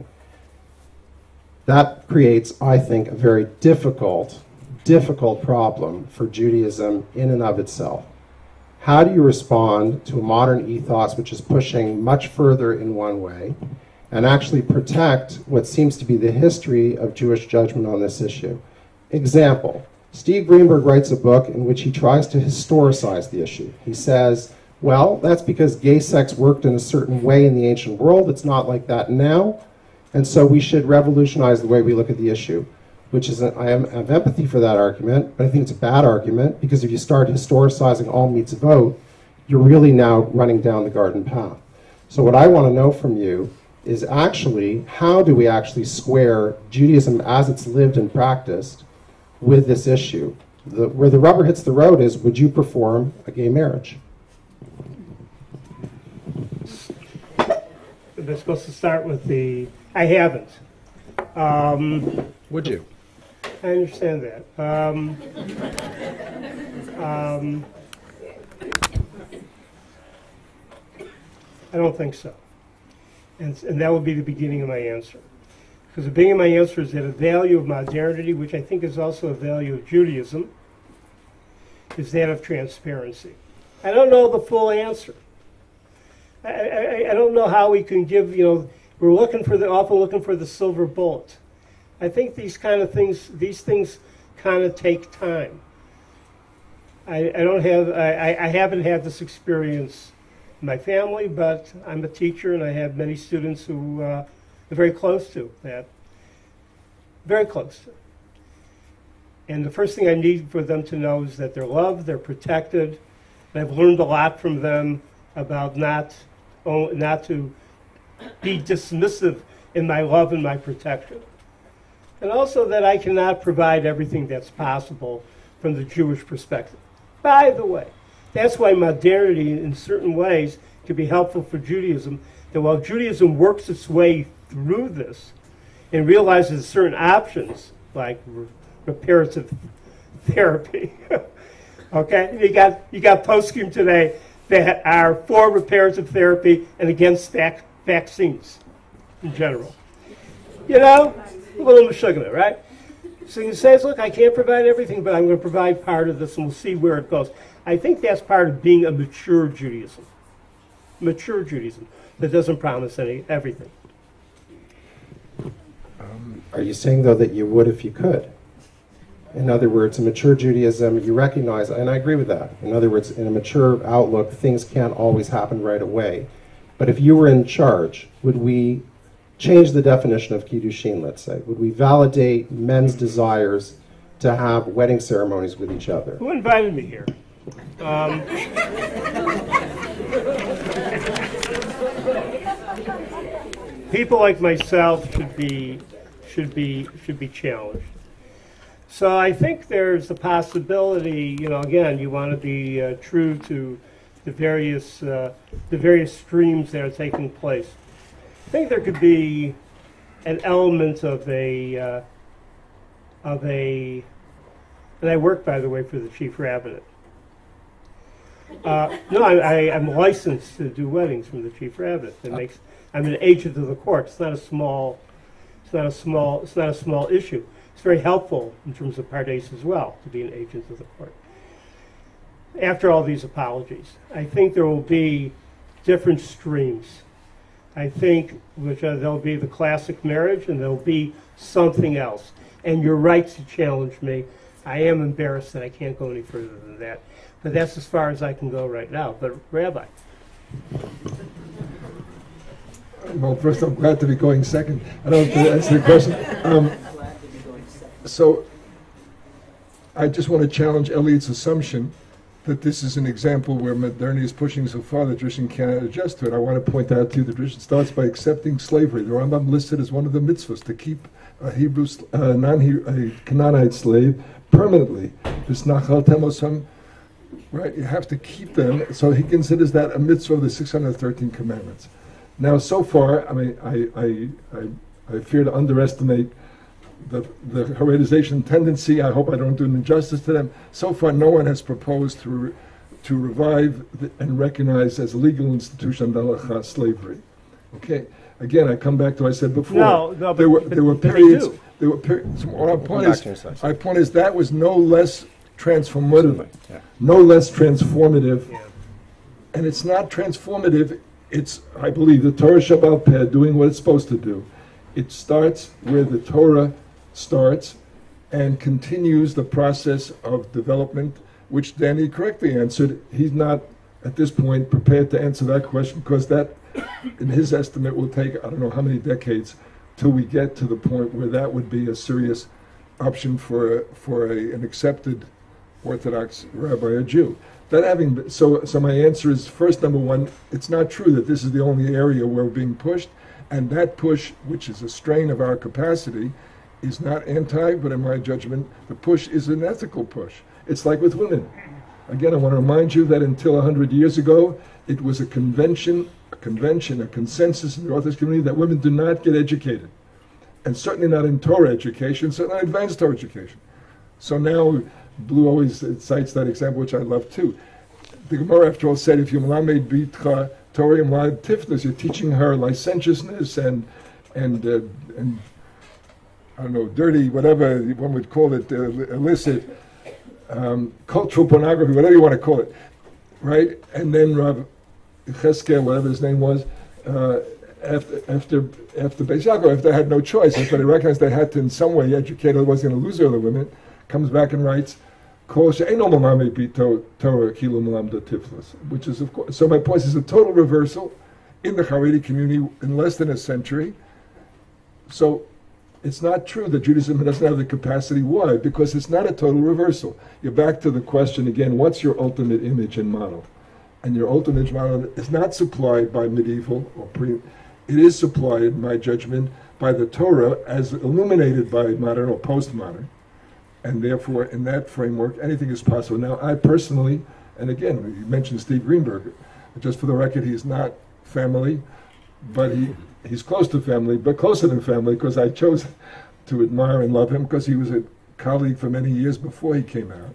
That creates, I think, a very difficult problem for Judaism in and of itself. How do you respond to a modern ethos which is pushing much further in one way and actually protect what seems to be the history of Jewish judgment on this issue? Example, Steve Greenberg writes a book in which he tries to historicize the issue. He says, well, that's because gay sex worked in a certain way in the ancient world. It's not like that now. And so we should revolutionize the way we look at the issue, which is, I have empathy for that argument, but I think it's a bad argument because if you start historicizing all mitzvot, you're really now running down the garden path. So what I want to know from you is actually, how do we actually square Judaism as it's lived and practiced with this issue? Where the rubber hits the road is, would you perform a gay marriage? They're supposed to start with the, I haven't. Would you? I understand that. I don't think so. And that would be the beginning of my answer. Because the beginning of my answer is that a value of modernity, which I think is also a value of Judaism, is that of transparency. I don't know the full answer. I don't know how we can give, we're often looking for the silver bullet. I think these things kind of take time. I haven't had this experience in my family, but I'm a teacher and I have many students who are very close to that. Very close to. And the first thing I need for them to know is that they're loved, they're protected, and I've learned a lot from them about not to be dismissive in my love and my protection. And also that I cannot provide everything that's possible from the Jewish perspective. By the way, that's why modernity in certain ways can be helpful for Judaism, that while Judaism works its way through this and realizes certain options, like reparative therapy, okay? You got postscript today that are for reparative therapy and against vaccines in general. A little mashugana, right? So he says, look, I can't provide everything, but I'm going to provide part of this, and we'll see where it goes. I think that's part of being a mature Judaism. Mature Judaism that doesn't promise everything. Are you saying, though, that you would if you could? In other words, in mature Judaism, you recognize, and I agree with that. In other words, in a mature outlook, things can't always happen right away. But if you were in charge, would we change the definition of Kiddushin, let's say? Would we validate men's desires to have wedding ceremonies with each other? Who invited me here? People like myself should be challenged. So I think there's the possibility, again, you want to be true to the various streams that are taking place. I think there could be an element of a, and I work, by the way, for the chief rabbinate. No, I'm licensed to do weddings from the chief rabbinate. I'm an agent of the court. It's not a small issue. It's very helpful in terms of Pardes as well to be an agent of the court. After all these apologies, I think there will be different streams. I think there'll be the classic marriage and there'll be something else. And you're right to challenge me. I am embarrassed that I can't go any further than that. But that's as far as I can go right now. But Rabbi. Well, first, I'm glad to be going second. I don't have to answer the question. So I just want to challenge Elliot's assumption that this is an example where modernity is pushing so far that tradition cannot adjust to it. I want to point out to you the tradition starts by accepting slavery. The Rambam listed as one of the mitzvahs to keep a a Canaanite slave permanently. This nachal temosam, right? You have to keep them. So he considers that a mitzvah of the 613 commandments. Now, so far, I mean, I fear to underestimate the hereditization tendency. I hope I don't do an injustice to them. So far, no one has proposed to revive and recognize as a legal institution halacha slavery. Okay. Again, I come back to what I said before. No, there were periods. There were periods. My point is that was no less transformative. Yeah. No less transformative. Yeah. And it's not transformative. It's, I believe, the Torah Shabbat Peh doing what it's supposed to do. It starts where the Torah starts and continues the process of development, which Danny correctly answered. He's not, at this point, prepared to answer that question because that, in his estimate, will take, I don't know how many decades till we get to the point where that would be a serious option for an accepted Orthodox rabbi or Jew. That having been, so my answer is, first, number one, it's not true that this is the only area where we're being pushed, and that push, which is a strain of our capacity, is not anti, but in my judgment, the push is an ethical push. It's like with women. Again, I want to remind you that until 100 years ago, it was a consensus in the Orthodox community that women do not get educated, and certainly not in Torah education, certainly not advanced Torah education. So now, Blue always cites that example, which I love too. The Gemara, after all, said, if you malamed bitcha Torah malamed tifnus, you're teaching her licentiousness and I don't know, dirty, whatever one would call it, illicit, cultural pornography, whatever you want to call it, right? And then Rav Cheskel, whatever his name was, after Beis Yaakov, after they had no choice, after they recognized they had to in some way educate, otherwise going to lose other women, comes back and writes, which is, of course, so my point is a total reversal in the Haredi community in less than a century. So it's not true that Judaism doesn't have the capacity. Why? Because it's not a total reversal. You're back to the question again, what's your ultimate image and model? And your ultimate model is not supplied by medieval or it is supplied, in my judgment, by the Torah as illuminated by modern or postmodern. And therefore, in that framework, anything is possible. Now, I personally, and again, you mentioned Steve Greenberg. Just for the record, he's not family, but he's close to family, but closer than family, because I chose to admire and love him because he was a colleague for many years before he came out.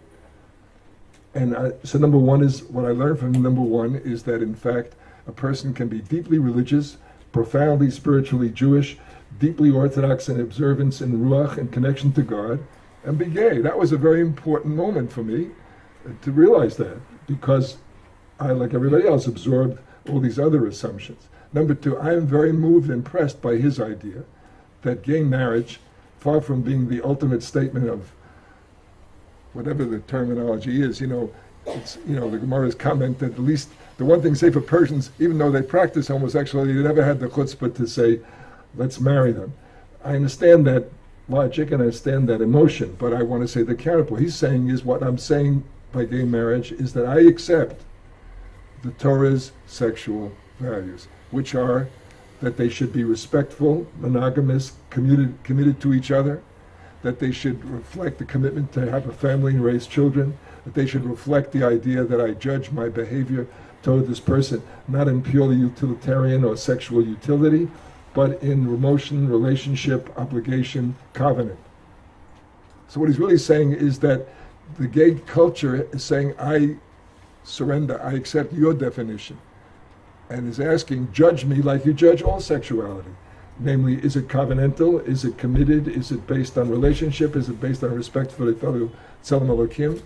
And so number one is, what I learned from number one is that, in fact, a person can be deeply religious, profoundly spiritually Jewish, deeply Orthodox in observance and ruach and connection to God, and be gay. That was a very important moment for me to realize that, because I, like everybody else, absorbed all these other assumptions. Number two, I am very moved and impressed by his idea that gay marriage, far from being the ultimate statement of whatever the terminology is, it's, the Gemara's comment that at least the one thing, say for Persians, even though they practice homosexuality, they never had the chutzpah to say, let's marry them. I understand that logic and I understand that emotion, but I want to say the counterpart. What he's saying is, what I'm saying by gay marriage is that I accept the Torah's sexual values, which are that they should be respectful, monogamous, committed to each other, that they should reflect the commitment to have a family and raise children, that they should reflect the idea that I judge my behavior toward this person not in purely utilitarian or sexual utility, but in emotion, relationship, obligation, covenant. So what he's really saying is that the gay culture is saying, I surrender, I accept your definition, and is asking, judge me like you judge all sexuality. Namely, is it covenantal? Is it committed? Is it based on relationship? Is it based on respect for the fellow Tzelem Elokim?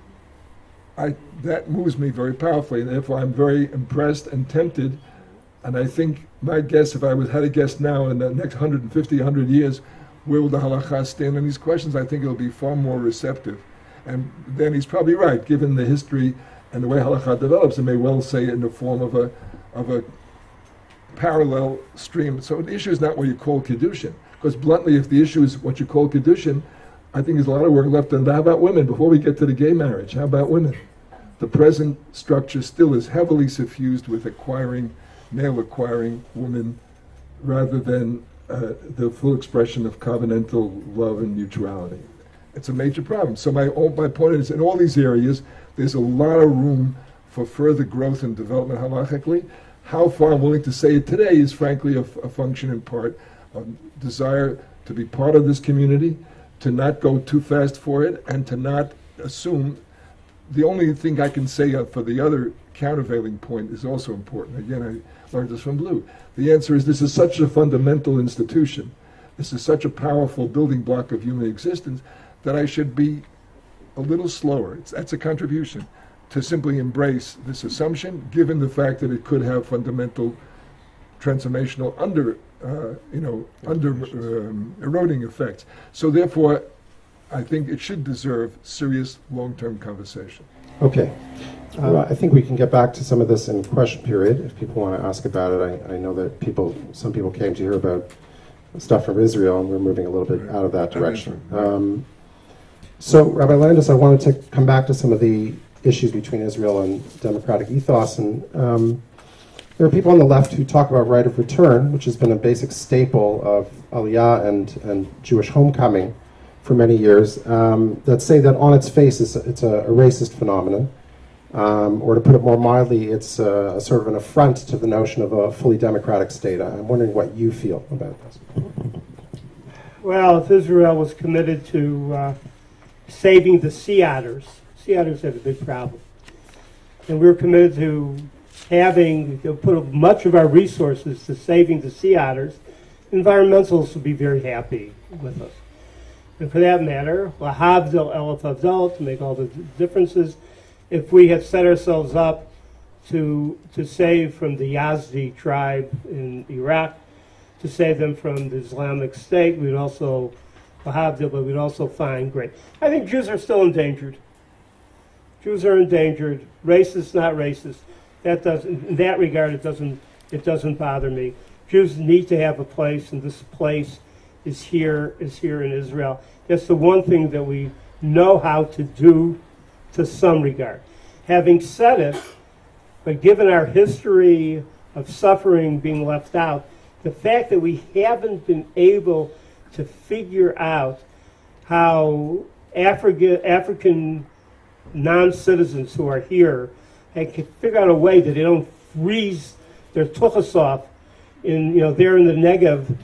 That moves me very powerfully, and therefore I'm very impressed and tempted. And I think my guess, if I had a guess now in the next 150, 100 years, where will the halakha stand on these questions? I think it'll be far more receptive. And then he's probably right, given the history and the way halakha develops. It may well say it in the form of a parallel stream. So the issue is not what you call Kiddushin. Because bluntly, if the issue is what you call Kiddushin, I think there's a lot of work left done. How about women? Before we get to the gay marriage, how about women? the present structure still is heavily suffused with male acquiring women, rather than the full expression of covenantal love and mutuality. It's a major problem. So my point is, in all these areas, there's a lot of room for further growth and development halachically. How far I'm willing to say it today is frankly a function in part of desire to be part of this community, to not go too fast for it, and to not assume. The only thing I can say for the other countervailing point is also important. Again, I learned this from Blue. The answer is, this is such a fundamental institution, this is such a powerful building block of human existence, that I should be a little slower. That's a contribution to simply embrace this assumption, given the fact that it could have fundamental transformational eroding effects. So therefore, I think it should deserve serious long-term conversation. Okay. I think we can get back to some of this in question period if people want to ask about it. I know that some people came to hear about stuff from Israel, and we're moving a little bit out of that direction. So, Rabbi Landis, I wanted to come back to some of the issues between Israel and democratic ethos. And there are people on the left who talk about right of return, which has been a basic staple of Aliyah and Jewish homecoming for many years, that say that on its face it's a racist phenomenon. Or to put it more mildly, it's a sort of an affront to the notion of a fully democratic state. I'm wondering what you feel about this. Well, if Israel was committed to saving the sea otters had a big problem. And we're committed to put much of our resources to saving the sea otters. Environmentalists would be very happy with us. And for that matter, lahavdil elef havdil, to make all the differences, if we had set ourselves up to save from the Yazdi tribe in Iraq, to save them from the Islamic State, we'd also lahavdil, but we'd also find great. I think Jews are still endangered. Jews are endangered. Racist, not racist. In that regard, it doesn't bother me. Jews need to have a place, and this place is here in Israel. That's the one thing that we know how to do to some regard. Having said it, but given our history of suffering being left out, the fact that we haven't been able to figure out how African non-citizens who are here and can figure out a way that they don't freeze their tuchus off there in the Negev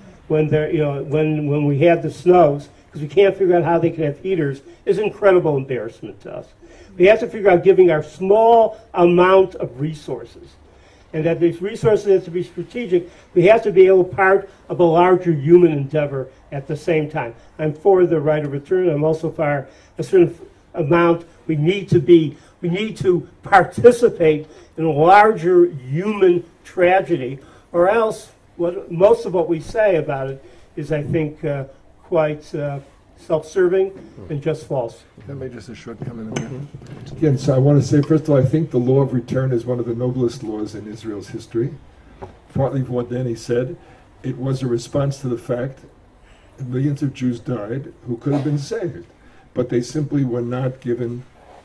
when we had the snows, because we can't figure out how they can have heaters, is incredible embarrassment to us. We have to figure out giving our small amount of resources, and that these resources have to be strategic. We have to be able part of a larger human endeavor at the same time. I'm for the right of return. I'm also for a certain amount. We need to participate in a larger human tragedy, or else most of what we say about it is, I think, quite self-serving and just false. That may just a shortcoming again. Again, so I want to say, first of all, I think the law of return is one of the noblest laws in Israel's history. Partly for what Danny said, it was a response to the fact that millions of Jews died who could have been saved, but they simply were not given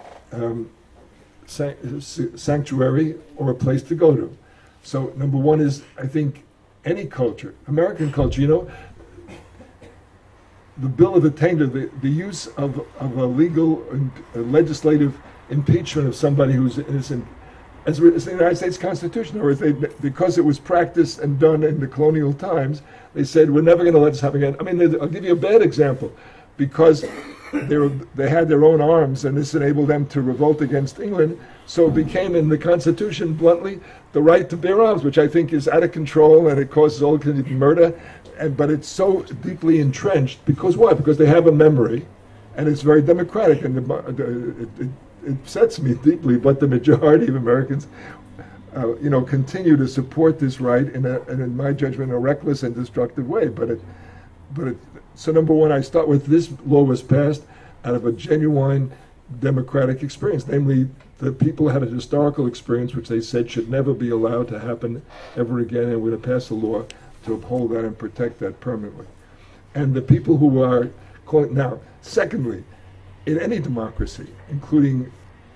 sanctuary or a place to go to. So number one is, I think, any culture, American culture, the bill of attainder, the use of a legal and legislative impeachment of somebody who's innocent, as the United States Constitution, or because it was practiced and done in the colonial times, they said, we're never going to let this happen again. I mean, I'll give you a bad example. Because they had their own arms, and this enabled them to revolt against England, so it became in the Constitution, bluntly, the right to bear arms, which I think is out of control, and it causes all kinds of murder. But it's so deeply entrenched. Because why? Because they have a memory, and it's very democratic, and it upsets me deeply, but the majority of Americans continue to support this right in my judgment, a reckless and destructive way. So number one, I start with this law was passed out of a genuine democratic experience. Namely, the people had a historical experience which they said should never be allowed to happen ever again, and we're going to pass a law to uphold that and protect that permanently. And the people who are calling now, secondly, in any democracy, including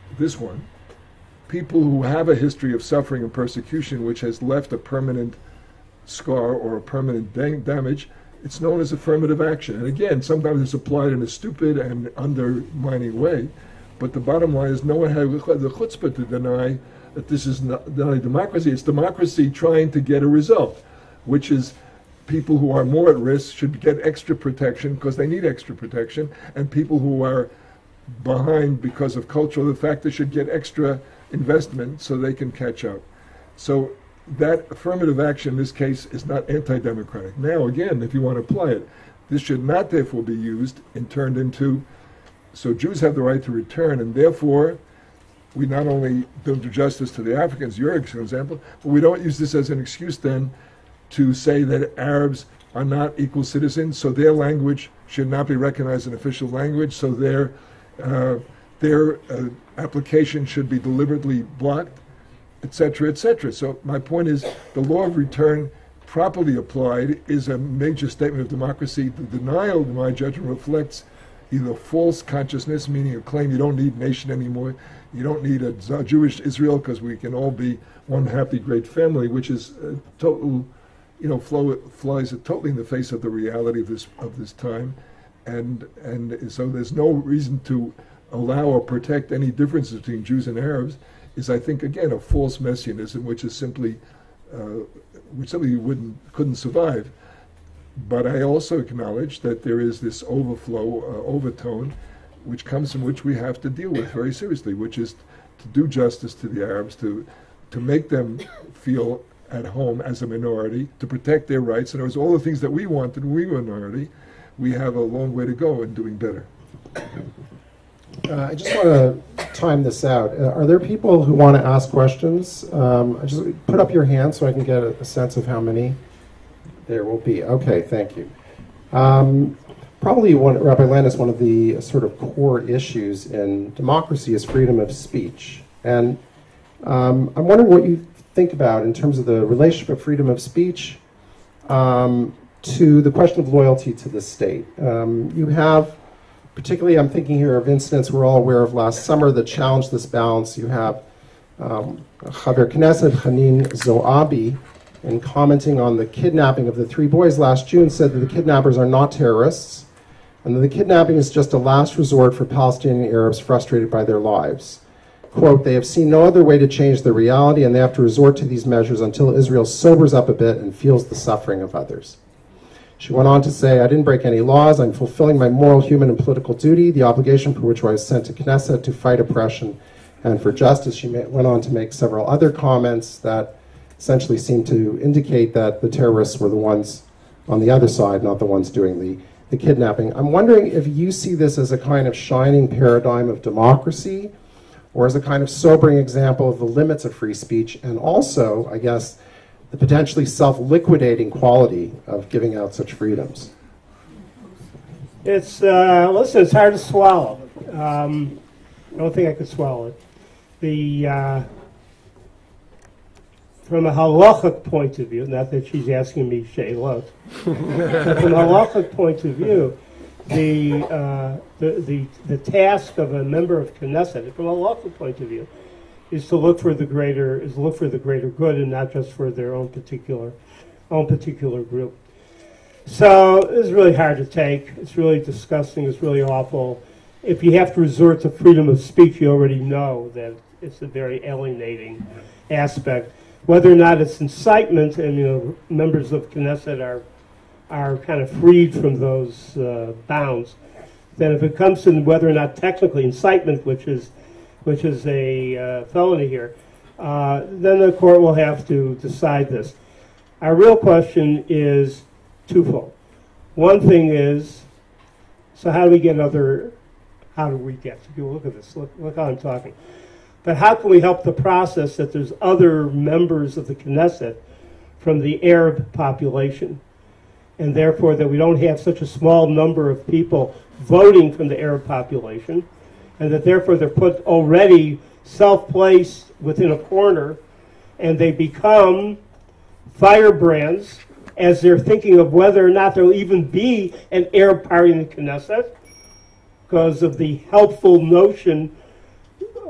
this one, people who have a history of suffering and persecution which has left a permanent scar or a permanent damage, it's known as affirmative action. And again, sometimes it's applied in a stupid and undermining way, but the bottom line is no one had the chutzpah to deny that this is not only democracy, it's democracy trying to get a result, which is people who are more at risk should get extra protection because they need extra protection, and people who are behind because of cultural factors should get extra investment so they can catch up. So that affirmative action in this case is not anti-democratic. Now again, if you want to apply it, this should not therefore be used and turned into, so Jews have the right to return, and therefore we not only don't do justice to the Africans, your example, but we don't use this as an excuse then to say that Arabs are not equal citizens, so their language should not be recognized as an official language, so their application should be deliberately blocked, etc., etc. So my point is, the law of return properly applied is a major statement of democracy. The denial, in my judgment, reflects either false consciousness, meaning a claim you don't need a nation anymore, you don't need a Jewish Israel because we can all be one happy great family, which is a total, flies totally in the face of the reality of this time, and so there's no reason to allow or protect any differences between Jews and Arabs. Is, I think, again, a false messianism, which is simply couldn't survive. But I also acknowledge that there is this overflow, overtone, which comes from which we have to deal with very seriously, which is to do justice to the Arabs, to make them feel at home as a minority, to protect their rights. And it was all the things that we wanted when we were a minority. We have a long way to go in doing better. I just want to time this out. Are there people who want to ask questions? Just put up your hand so I can get a sense of how many there will be. Okay, thank you. Probably Rabbi Landis, one of the sort of core issues in democracy is freedom of speech. And I'm wondering what you think about in terms of the relationship of freedom of speech to the question of loyalty to the state. You have, particularly I'm thinking here of incidents we're all aware of last summer that challenged this balance. You have Chaver Knesset Hanin Zoabi, in commenting on the kidnapping of the 3 boys last June, said that the kidnappers are not terrorists, and that the kidnapping is just a last resort for Palestinian Arabs frustrated by their lives. Quote, they have seen no other way to change their reality, and they have to resort to these measures until Israel sobers up a bit and feels the suffering of others. She went on to say, I didn't break any laws. I'm fulfilling my moral, human, and political duty, the obligation for which I was sent to Knesset to fight oppression and for justice. She went on to make several other comments that essentially seemed to indicate that the terrorists were the ones on the other side, not the ones doing the kidnapping. I'm wondering if you see this as a kind of shining paradigm of democracy, or as a kind of sobering example of the limits of free speech, and also, I guess, the potentially self-liquidating quality of giving out such freedoms. It's, listen, it's hard to swallow. I don't think I could swallow it. From a halachic point of view, not that she's asking me she'elot, but from a halachic point of view, the task of a member of Knesset, from a halachic point of view, is to look for the greater good and not just for their own particular group. So it's really hard to take. It's really disgusting. It's really awful. If you have to resort to freedom of speech, you already know that it's a very alienating aspect. Whether or not it's incitement, and members of Knesset are kind of freed from those bounds. Then, if it comes to whether or not technically incitement, which is a felony here, then the court will have to decide this. Our real question is twofold. One thing is, so how do we get, look at this, look how I'm talking. But how can we help the process that there's other members of the Knesset from the Arab population, and therefore that we don't have such a small number of people voting from the Arab population, and that therefore they're put already self-placed within a corner, and they become firebrands as they're thinking of whether or not there will even be an Arab party in the Knesset, because of the helpful notion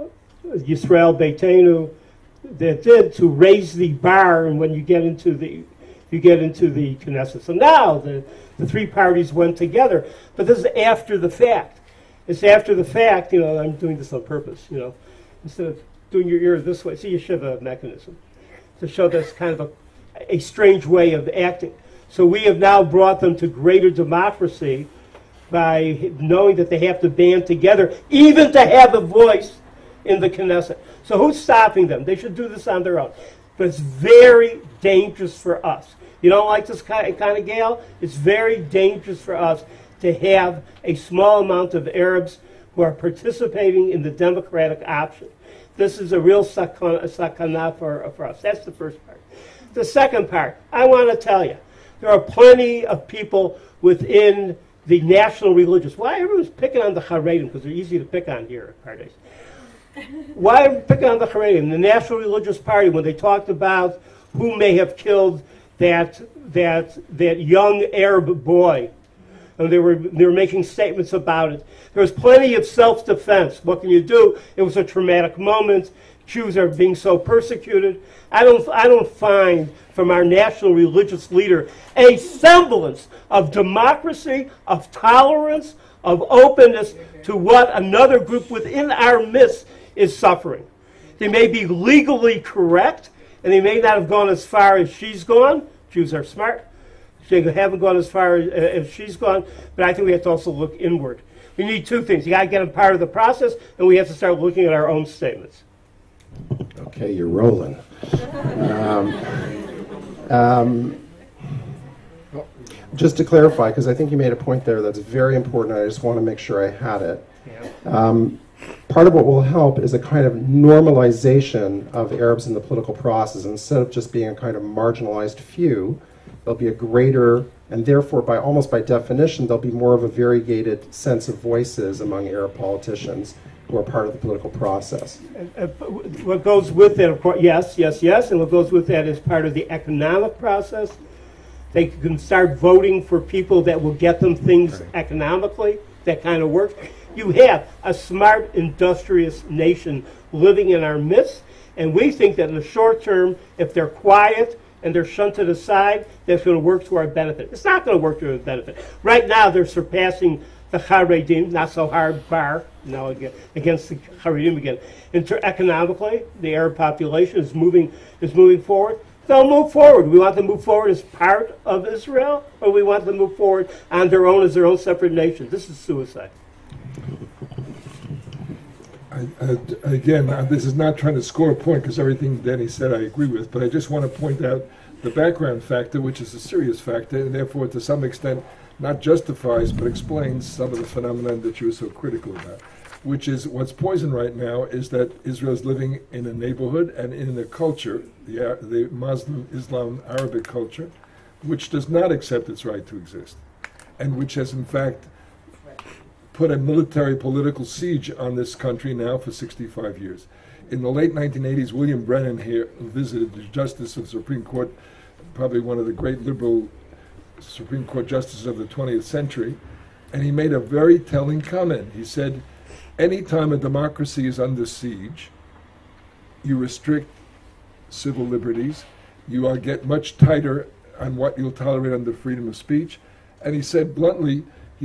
Yisrael Beitenu that did to raise the bar, and when you get into the Knesset. So now the three parties went together, but this is after the fact. It's after the fact. I'm doing this on purpose. Instead of doing your ear this way, see, you should have a mechanism to show that's kind of a strange way of acting. So we have now brought them to greater democracy by knowing that they have to band together, even to have a voice in the Knesset. So who's stopping them? They should do this on their own. But it's very dangerous for us. You don't like this kind of Gail? It's very dangerous for us to have a small amount of Arabs who are participating in the democratic option. This is a real sakana for us. That's the first part. The second part, I want to tell you, there are plenty of people within the national religious. Why everyone's picking on the Haredim? Because they're easy to pick on here at Pardes. Why are we picking on the Haredim? The National Religious Party, when they talked about who may have killed that young Arab boy, and they were making statements about it. There was plenty of self-defense. What can you do? It was a traumatic moment. Jews are being so persecuted. I don't find from our national religious leader a semblance of democracy, of tolerance, of openness to what another group within our midst is suffering. They may be legally correct, and they may not have gone as far as she's gone. Jews are smart. They haven't gone as far as she's gone, but I think we have to also look inward. We need two things. You got to get them part of the process, and we have to start looking at our own statements. Okay, you're rolling. Just to clarify, because I think you made a point there that's very important, I just want to make sure I had it. Yeah. Part of what will help is a kind of normalization of Arabs in the political process. Instead of just being a kind of marginalized few, there'll be a greater, and therefore almost by definition, there'll be more of a variegated sense of voices among Arab politicians who are part of the political process. What goes with that, of course, yes, and what goes with that is part of the economic process. They can start voting for people that will get them things economically. That kind of works. You have a smart, industrious nation living in our midst, and we think that in the short term, if they're quiet and they're shunted aside, that's going to work to our benefit. It's not going to work to our benefit. Right now, they're surpassing the Haredim, not so hard bar, against the Haredim again. Economically, the Arab population is moving forward. They'll move forward. We want them to move forward as part of Israel, or we want them to move forward on their own as their own separate nation. This is suicide. Again, this is not trying to score a point because everything Danny said I agree with, but I just want to point out the background factor, which is a serious factor, and therefore to some extent not justifies but explains some of the phenomenon that you're so critical about, which is what's poison right now is that Israel is living in a neighborhood and in a culture, the Muslim, Islam, Arabic culture, which does not accept its right to exist, and which has in fact put a military political siege on this country now for 65 years. In the late 1980s, William Brennan here visited the Justice of the Supreme Court, probably one of the great liberal Supreme Court justices of the 20th century, and he made a very telling comment. He said, anytime a democracy is under siege, you restrict civil liberties, you get much tighter on what you'll tolerate under freedom of speech. And he said bluntly,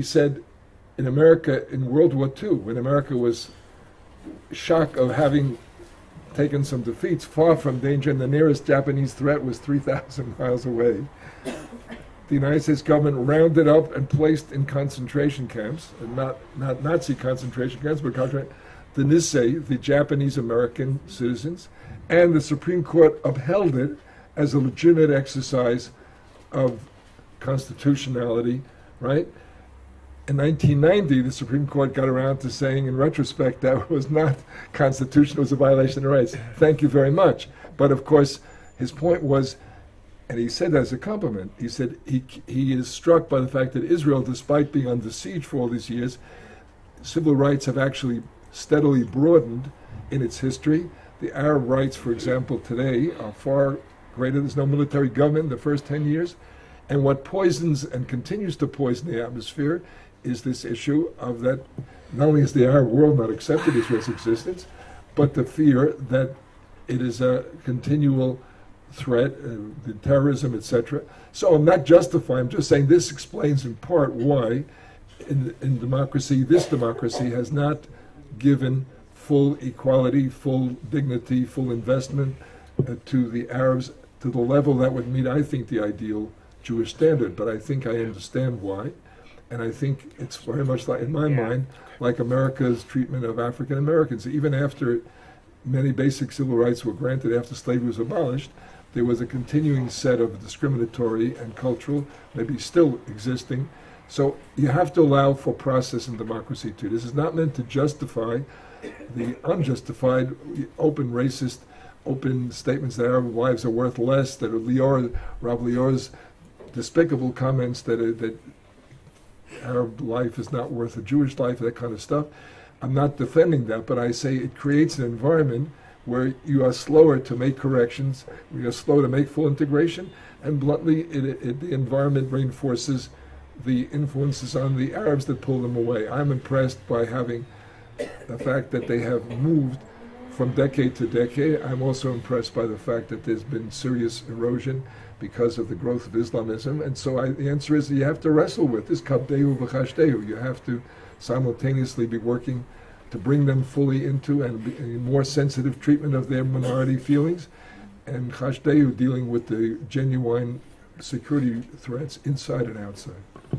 in America, in World War II, when America was shocked of having taken some defeats, far from danger, and the nearest Japanese threat was 3,000 miles away, the United States government rounded up and placed in concentration camps, and not Nazi concentration camps, but the Nisei, the Japanese American citizens, and the Supreme Court upheld it as a legitimate exercise of constitutionality, right? In 1990, the Supreme Court got around to saying, in retrospect, that was not constitutional, it was a violation of rights. Thank you very much. But of course, his point was, and he said that as a compliment, he said he is struck by the fact that Israel, despite being under siege for all these years, civil rights have actually steadily broadened in its history. The Arab rights, for example, today are far greater. There's no military government in the first 10 years. And what poisons and continues to poison the atmosphere is this issue of that not only has the Arab world not accepted Israel's existence, but the fear that it is a continual threat, the terrorism, etc. So I'm not justifying, I'm just saying this explains in part why in democracy, this democracy has not given full equality, full dignity, full investment to the Arabs to the level that would meet, I think, the ideal Jewish standard. But I think I understand why. And I think it's very much like, in my mind, like America's treatment of African Americans. Even after many basic civil rights were granted after slavery was abolished, there was a continuing set of discriminatory and cultural, maybe still existing. So you have to allow for process in democracy too. This is not meant to justify the unjustified, open racist, open statements that Arab wives are worth less, that Rav Lior's despicable comments that Arab life is not worth a Jewish life, that kind of stuff. I'm not defending that, but I say it creates an environment where you are slower to make corrections, you are slow to make full integration, and bluntly, the environment reinforces the influences on the Arabs that pull them away. I'm impressed by having the fact that they have moved from decade to decade. I'm also impressed by the fact that there's been serious erosion because of the growth of Islamism. And so the answer is you have to wrestle with this kabdehu v'chashdehu. You have to simultaneously be working to bring them fully into and be a more sensitive treatment of their minority feelings, and chashdehu, dealing with the genuine security threats inside and outside.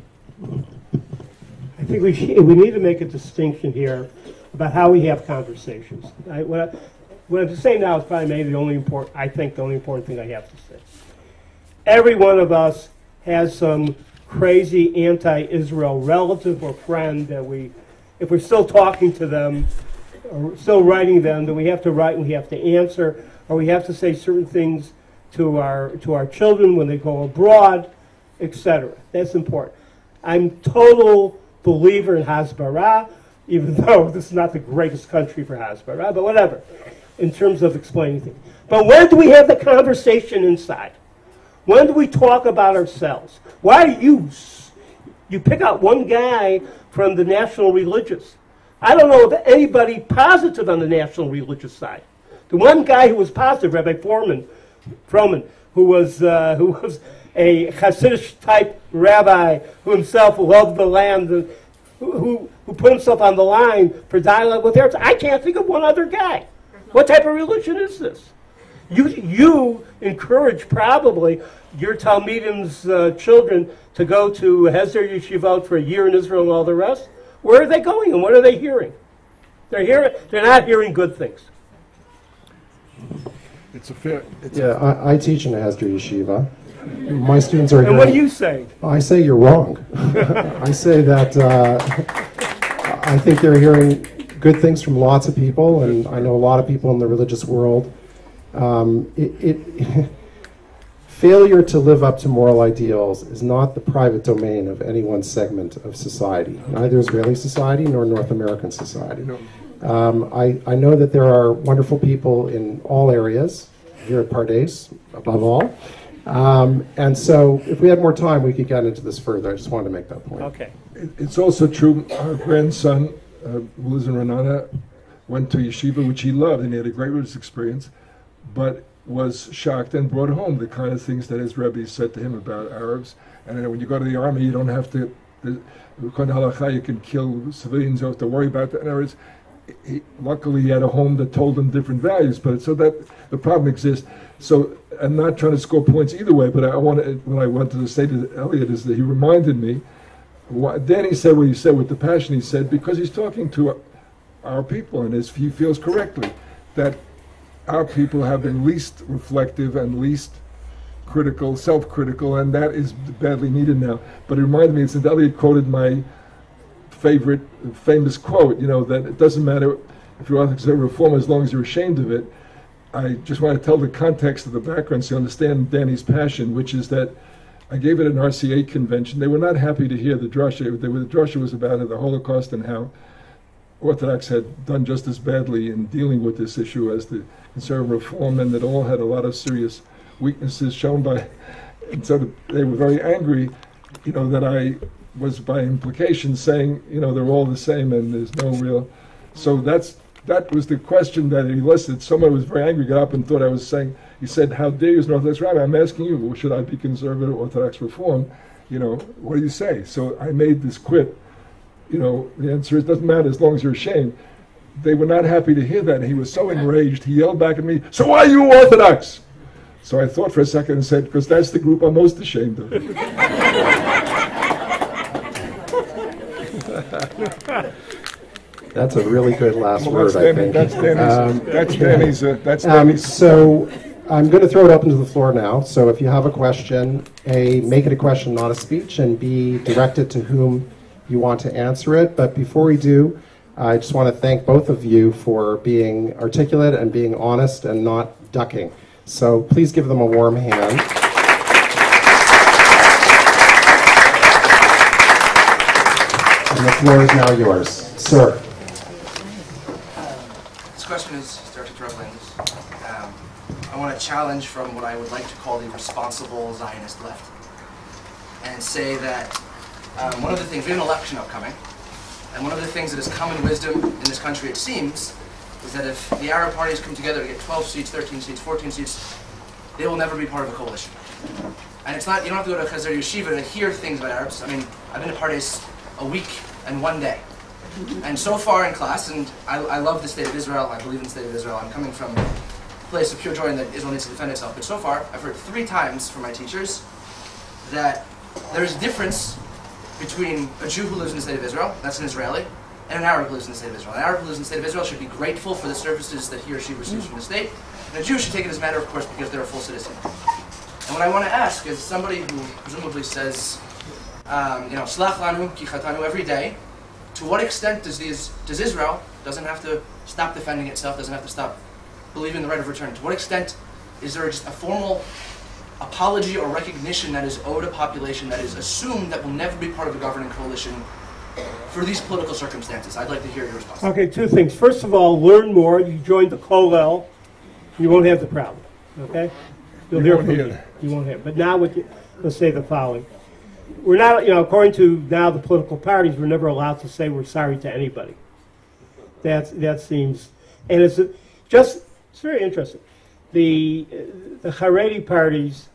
I think we need to make a distinction here about how we have conversations. What I'm saying now is probably maybe the only important thing I have to say. Every one of us has some crazy anti-Israel relative or friend that if we're still talking to them or still writing them, then we have to write and we have to answer, or we have to say certain things to our children when they go abroad, etc. That's important. I'm total believer in Hasbara, even though this is not the greatest country for Hasbara, but whatever, in terms of explaining things. But when do we have the conversation inside? When do we talk about ourselves? Why do you pick out one guy from the national religious? I don't know of anybody positive on the national religious side. The one guy who was positive, Rabbi Froman, who was a Hasidic type rabbi who himself loved the land, who put himself on the line for dialogue with Arabs. I can't think of one other guy. What type of religion is this? You encourage probably your Talmidim's children to go to Hesder Yeshivot for a year in Israel and all the rest. Where are they going and what are they hearing? They're not hearing good things. I teach in a Hesder Yeshiva. My students are. And what do you say? I say you're wrong. I say that I think they're hearing good things from lots of people, and I know a lot of people in the religious world. Failure to live up to moral ideals is not the private domain of any one segment of society, neither Israeli society nor North American society. I know that there are wonderful people in all areas, here at Pardes, above all. And so if we had more time, we could get into this further. I just wanted to make that point. Okay. It's also true, our grandson, who lives in Renana, went to yeshiva, which he loved, and he had a great religious experience, but was shocked and brought home the kind of things that his Rebbe said to him about Arabs. And then when you go to the army, you don't have to, according to halakha, you can kill civilians, you don't have to worry about that. In other words, luckily he had a home that told him different values, but so that the problem exists. So I'm not trying to score points either way, but when I went to say to Elliot is that he reminded me, then he said what he said with the passion he said, because he's talking to our people, and he feels correctly that our people have been least reflective and least critical, self-critical, and that is badly needed now. But it reminded me, since Elliot quoted my famous quote, that it doesn't matter if you're Orthodox or Reform as long as you're ashamed of it. I just want to tell the context of the background so you understand Danny's passion, which is that I gave it an RCA convention. They were not happy to hear the drasha. The drasha was about the Holocaust and how Orthodox had done just as badly in dealing with this issue as the Conservative Reform, and that all had a lot of serious weaknesses shown by, and so they were very angry, that I was by implication saying, they're all the same and there's no real, so that's that was the question that he listed. Someone was very angry, got up and thought I was saying, he said, how dare you as an Orthodox rabbi? I'm asking you, should I be conservative, Orthodox, Reform? What do you say? So I made this quip. The answer is, it doesn't matter as long as you're ashamed. They were not happy to hear that, and he was so enraged, he yelled back at me, so why are you Orthodox? So I thought for a second and said, because that's the group I'm most ashamed of. That's a really good last word, I think. That's Danny's. So I'm going to throw it open to the floor now. So if you have a question, A, make it a question, not a speech, and B, direct it to whom you want to answer it. But before we do, I just want to thank both of you for being articulate and being honest and not ducking. So please give them a warm hand. And the floor is now yours. Sir. This question is directed to Rev. Landis. I want to challenge from what I would like to call the responsible Zionist left and say that one of the things, we have an election upcoming, and one of the things that is common wisdom in this country, it seems, is that if the Arab parties come together to get 12 seats, 13 seats, 14 seats, they will never be part of a coalition. And it's not, you don't have to go to Chazer Yeshiva to hear things about Arabs. I mean, I've been to Pardes a week and one day. And so far in class, and I love the state of Israel, I believe in the state of Israel, I'm coming from a place of pure joy in that Israel needs to defend itself. But so far, I've heard 3 times from my teachers that there is a difference between a Jew who lives in the state of Israel, that's an Israeli, and an Arab who lives in the state of Israel. An Arab who lives in the state of Israel should be grateful for the services that he or she receives from the state, and a Jew should take it as a matter of course because they're a full citizen. And what I want to ask is somebody who presumably says, Slach lanu ki chatanu every day, to what extent does Israel doesn't have to stop defending itself, doesn't have to stop believing in the right of return? To what extent is there just a formal apology or recognition that is owed a population that is assumed that will never be part of a governing coalition for these political circumstances? I'd like to hear your response. Okay, 2 things. First of all, learn more. You join the Kollel, you won't have the problem. Okay? You'll hear from me. You won't have. But now, let's say the following. We're not, according to now the political parties, we're never allowed to say we're sorry to anybody. That seems, and it's very interesting. The Haredi parties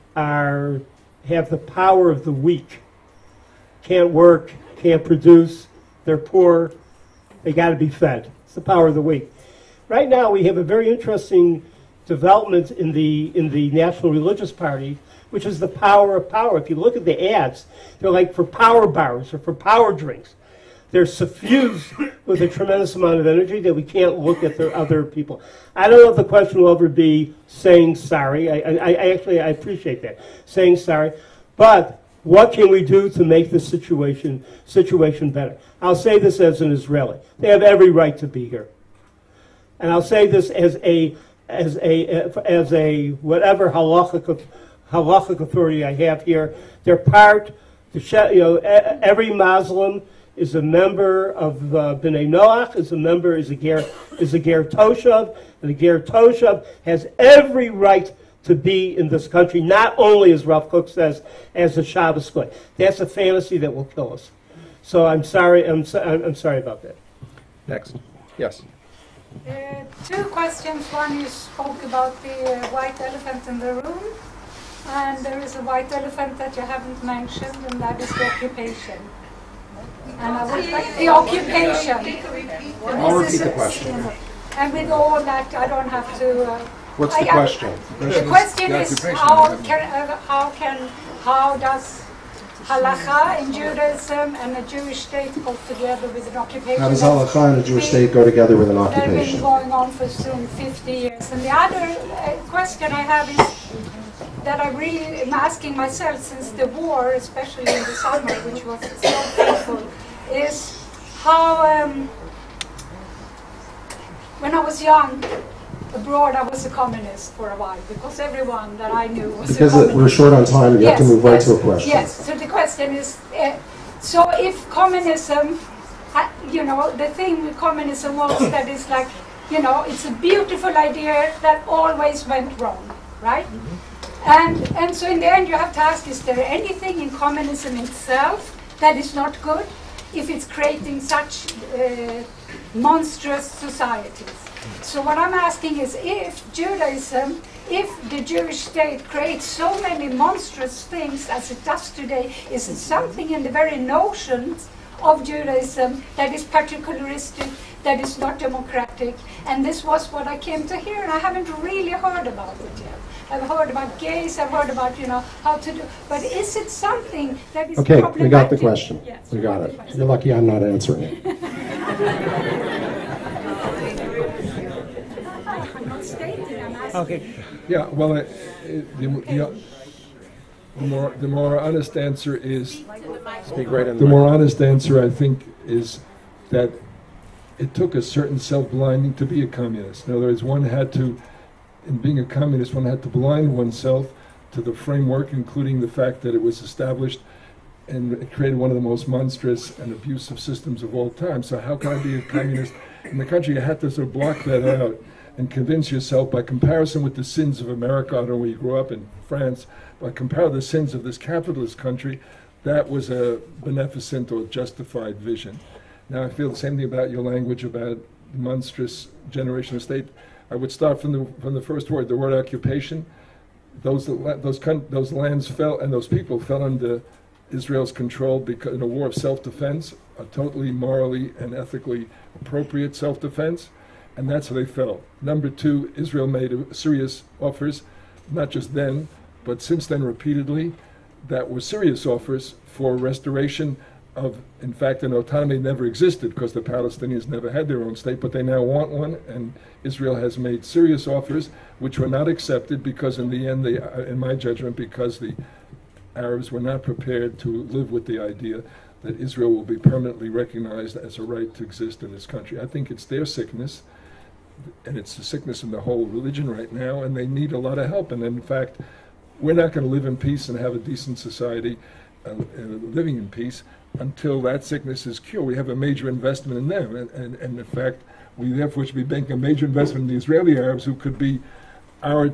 have the power of the weak. Can't work, can't produce, they're poor, they got to be fed. It's the power of the weak. Right now we have a very interesting development in the National Religious Party, which is the power of power. If you look at the ads, they're like for power bars or for power drinks. They're suffused with a tremendous amount of energy that we can't look at the other people. I don't know if the question will ever be saying sorry. I appreciate that, saying sorry. But what can we do to make the situation better? I'll say this as an Israeli. They have every right to be here. And I'll say this as a whatever halachic authority I have here. They're part. Every Muslim is a member of B'nai Noach, is a ger Toshav, and the ger Toshav has every right to be in this country, not only, as Rav Kook says, as a Shabbos Goy. That's a fantasy that will kill us. So I'm sorry about that. Next. Yes. 2 questions. One, you spoke about the white elephant in the room, and there is a white elephant that you haven't mentioned, and that is the occupation. And I would like the occupation. I'll repeat the question. And with all that, I don't have to. What's the question? The question is how does halakha in Judaism and a Jewish state go together with an occupation? How does halakha and a Jewish state go together with an That has been occupation? going on for soon 50 years. And the other question I have is that I really am asking myself since the war, especially in the summer, which was so painful, is how, when I was young, abroad, I was a communist for a while, because everyone that I knew was a communist. We're short on time, and you have to move right to a question. Yes, so the question is, so if communism, the thing with communism was that it's like, it's a beautiful idea that always went wrong, right? And so in the end you have to ask, is there anything in communism itself that is not good? If it's creating such monstrous societies. So what I'm asking is, if Judaism, if the Jewish state creates so many monstrous things as it does today, is it something in the very notions of Judaism that is particularistic, that is not democratic? And this was what I came to hear, and I haven't really heard about it yet. I've heard about gays, I've heard about, how to do, but is it something that is Okay, problematic? we got the question. Yes, We got it. You're lucky I'm not answering it. I'm not stating, I'm asking. Okay. Yeah, well, the more honest answer is, Speak right in the more honest answer, I think, is that it took a certain self-blinding to be a communist. In other words, in being a communist, one had to blind oneself to the framework, including the fact that it was established and it created one of the most monstrous and abusive systems of all time. So how can I be a communist in the country? You had to sort of block that out and convince yourself, by comparison with the sins of America, I don't know where you grew up in France, but compare the sins of this capitalist country, that was a beneficent or justified vision. Now I feel the same thing about your language about the monstrous generation of state. I would start from the first word, the word occupation. Those lands fell, and those people fell under Israel's control because in a war of self-defense, a totally morally and ethically appropriate self-defense, and that's how they fell. Number two, Israel made serious offers, not just then, but since then repeatedly, that were serious offers for restoration of, in fact, an autonomy never existed because the Palestinians never had their own state, but they now want one, and Israel has made serious offers which were not accepted because in the end, in my judgment, because the Arabs were not prepared to live with the idea that Israel will be permanently recognized as a right to exist in this country. I think it's their sickness, and it's the sickness in the whole religion right now, and they need a lot of help. And in fact, we're not going to live in peace and have a decent society living in peace until that sickness is cured. We have a major investment in them, and in fact, we therefore should be making a major investment in the Israeli Arabs, who could be our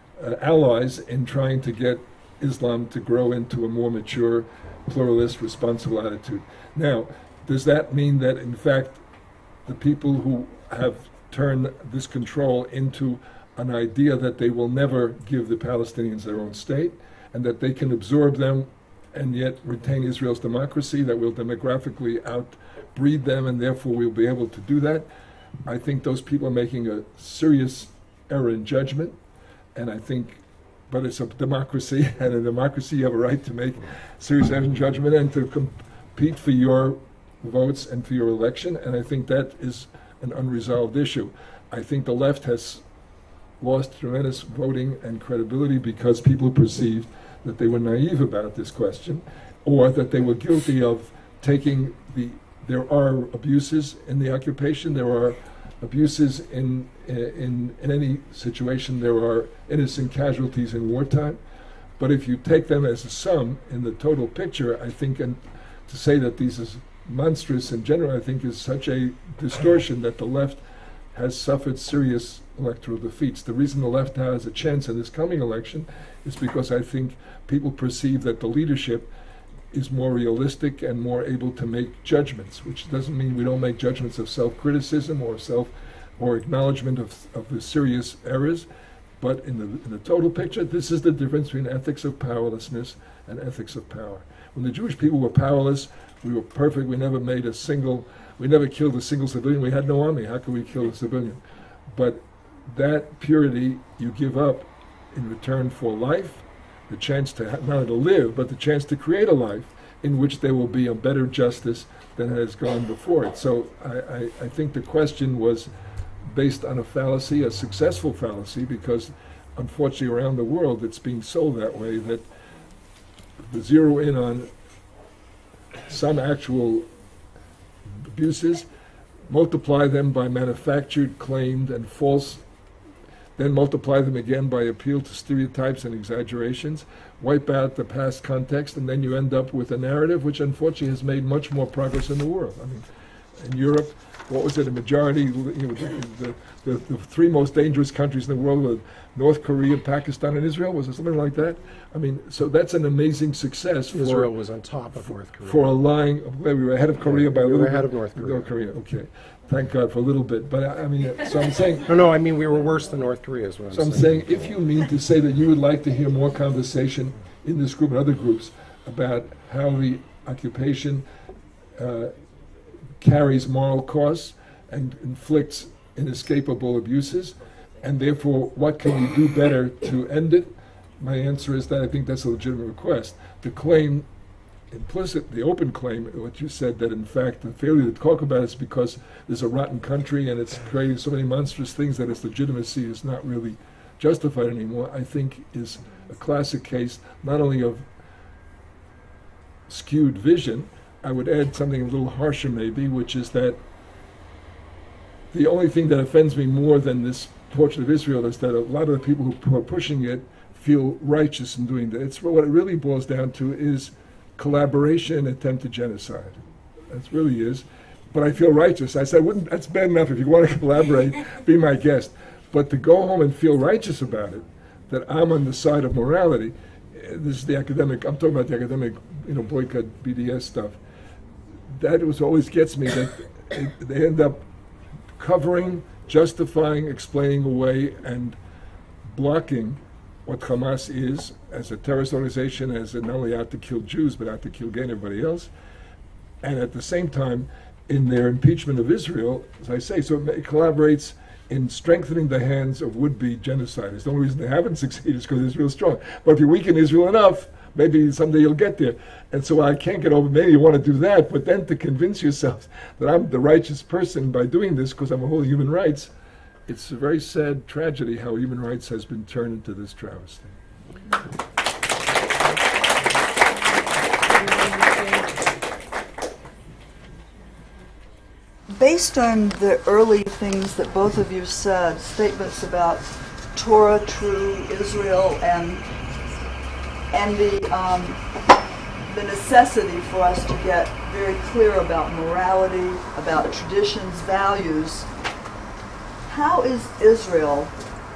allies in trying to get Islam to grow into a more mature, pluralist, responsible attitude. Now, does that mean that, in fact, the people who have turned this control into an idea that they will never give the Palestinians their own state, and that they can absorb them and yet retain Israel's democracy, that will demographically outbreed them, and therefore we'll be able to do that? I think those people are making a serious error in judgment, and I think, but it's a democracy, and in a democracy you have a right to make serious error in judgment and to compete for your votes and for your election, and I think that is an unresolved issue. I think the left has lost tremendous voting and credibility because people perceived that they were naive about this question, or that they were guilty of taking there are abuses in the occupation, there are abuses in any situation, there are innocent casualties in wartime, but if you take them as a sum in the total picture, I think, and to say that these is monstrous in general, I think is such a distortion that the left has suffered serious electoral defeats. The reason the left now has a chance in this coming election is because I think people perceive that the leadership is more realistic and more able to make judgments, which doesn't mean we don't make judgments of self-criticism or acknowledgement of the serious errors, but in the total picture, this is the difference between ethics of powerlessness and ethics of power. When the Jewish people were powerless, we were perfect, we never killed a single civilian, we had no army, how could we kill a civilian? But that purity you give up in return for life, the chance to not only to live, but the chance to create a life in which there will be a better justice than has gone before it. So I think the question was based on a fallacy, a successful fallacy, because unfortunately around the world it's being sold that way, that the zero in on some actual abuses, multiply them by manufactured, claimed, and false, then multiply them again by appeal to stereotypes and exaggerations, wipe out the past context, and then you end up with a narrative which unfortunately has made much more progress in the world. I mean, in Europe, what was it, a majority, the three most dangerous countries in the world were North Korea, Pakistan, and Israel, was it something like that? I mean, so that's an amazing success. Israel was on top of North Korea. For a lying, we were ahead of Korea by a little bit. We were ahead of North Korea. Okay. thank God for a little bit. But I mean, so I'm saying. No, I mean we were worse than North Korea is what I'm So I'm saying, if you mean to say that you would like to hear more conversation in this group and other groups about how the occupation carries moral costs and inflicts inescapable abuses, and therefore what can we do better to end it, my answer is that I think that's a legitimate request. The claim, implicit, the open claim, what you said, that in fact the failure to talk about it is because there's a rotten country and it's creating so many monstrous things that its legitimacy is not really justified anymore, I think is a classic case not only of skewed vision. I would add something a little harsher maybe, which is that the only thing that offends me more than this portrait of Israel is that a lot of the people who are pushing it feel righteous in doing that. It's what it really boils down to is collaboration and attempted genocide. That really is. But I feel righteous. I said, that's bad enough. If you want to collaborate, be my guest. But to go home and feel righteous about it, that I'm on the side of morality, this is the academic, I'm talking about the academic, boycott BDS stuff. That always gets me, that they end up covering, justifying, explaining away, and blocking what Hamas is as a terrorist organization, as not only out to kill Jews, but out to kill gay and everybody else. And at the same time, in their impeachment of Israel, as I say, so it collaborates in strengthening the hands of would-be genociders. The only reason they haven't succeeded is because Israel's strong. But if you weaken Israel enough, maybe someday you'll get there. And so I can't get over, maybe you want to do that, but then to convince yourself that I'm the righteous person by doing this because I'm upholding human rights, it's a very sad tragedy how human rights has been turned into this travesty. Based on the early things that both of you said, statements about Torah, true, Israel, and the necessity for us to get very clear about morality, about traditions, values, how is Israel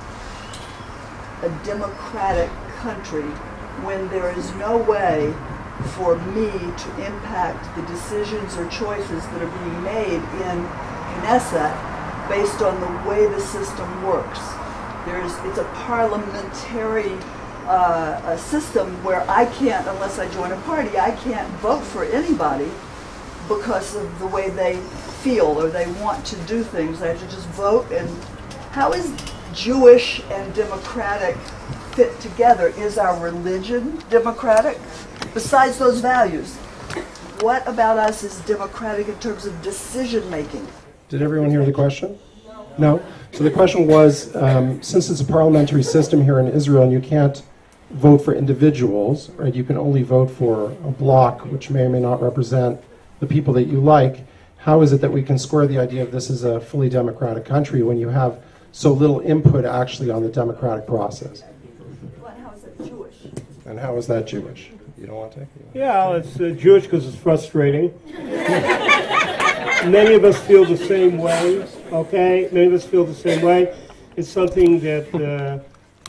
a democratic country when there is no way for me to impact the decisions or choices that are being made in Knesset based on the way the system works? It's a parliamentary system where I can't, unless I join a party, I can't vote for anybody because of the way they feel or they want to do things. I have to just vote. And how is Jewish and democratic fit together? Is our religion democratic? Besides those values, what about us is democratic in terms of decision making? Did everyone hear the question? No? So the question was, since it's a parliamentary system here in Israel and you can't vote for individuals, right? You can only vote for a bloc, which may or may not represent the people that you like. How is it that we can square the idea of this as a fully democratic country when you have so little input actually on the democratic process? Well, how is that Jewish? And how is that Jewish? You don't want to take it? Yeah, it's Jewish because it's frustrating. Many of us feel the same way, okay? Many of us feel the same way. It's something that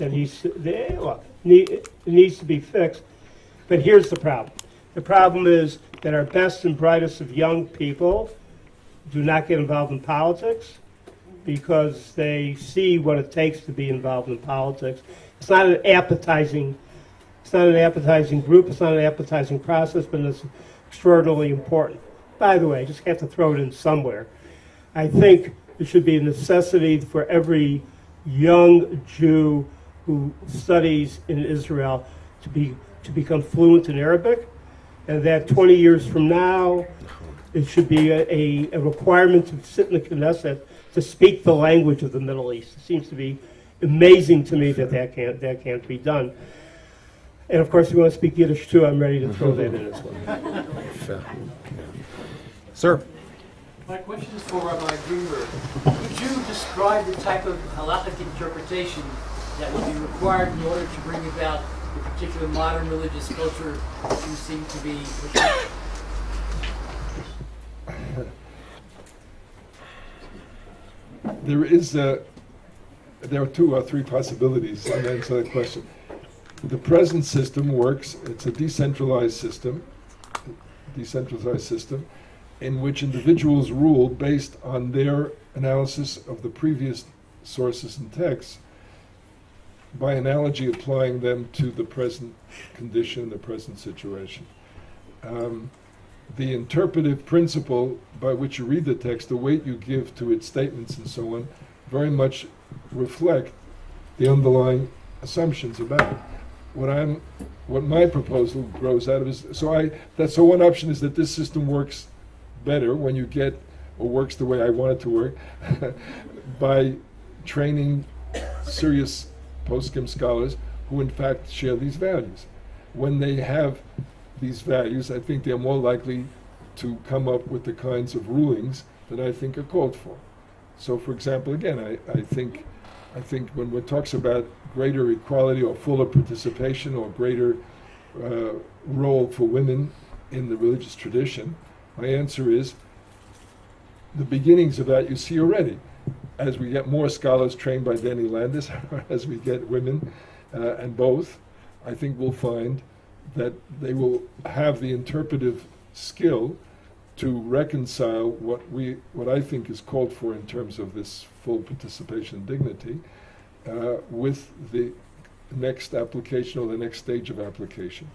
needs to be fixed. But here's the problem. The problem is that our best and brightest of young people do not get involved in politics because they see what it takes to be involved in politics. It's not an appetizing group, it's not an appetizing process, but it's extraordinarily important. By the way, I just have to throw it in somewhere. I think it should be a necessity for every young Jew who studies in Israel to become fluent in Arabic, and that 20 years from now, it should be a requirement to sit in the Knesset to speak the language of the Middle East. It seems to be amazing to me that can't be done. And of course, if you want to speak Yiddish too, I'm ready to throw that in as well. Sir. My question is for Rabbi Greenberg. Could you describe the type of halakhic interpretation that would be required in order to bring about the particular modern religious culture that you seem to be pushing? There are two or three possibilities on answer that question. The present system works. It's a decentralized system, in which individuals rule based on their analysis of the previous sources and texts, by analogy applying them to the present condition, the present situation. The interpretive principle by which you read the text, the weight you give to its statements and so on, very much reflect the underlying assumptions about it. What my proposal grows out of is, so one option is that this system works better when you get, or works the way I want it to work, by training serious post-skim scholars who in fact share these values. When they have these values, I think they're more likely to come up with the kinds of rulings that I think are called for. So, for example, again, I think when one talks about greater equality or fuller participation or greater role for women in the religious tradition, my answer is the beginnings of that you see already. As we get more scholars trained by Denny Landis, as we get women, and both, I think we'll find that they will have the interpretive skill to reconcile what I think is called for in terms of this full participation and dignity with the next application or the next stage of application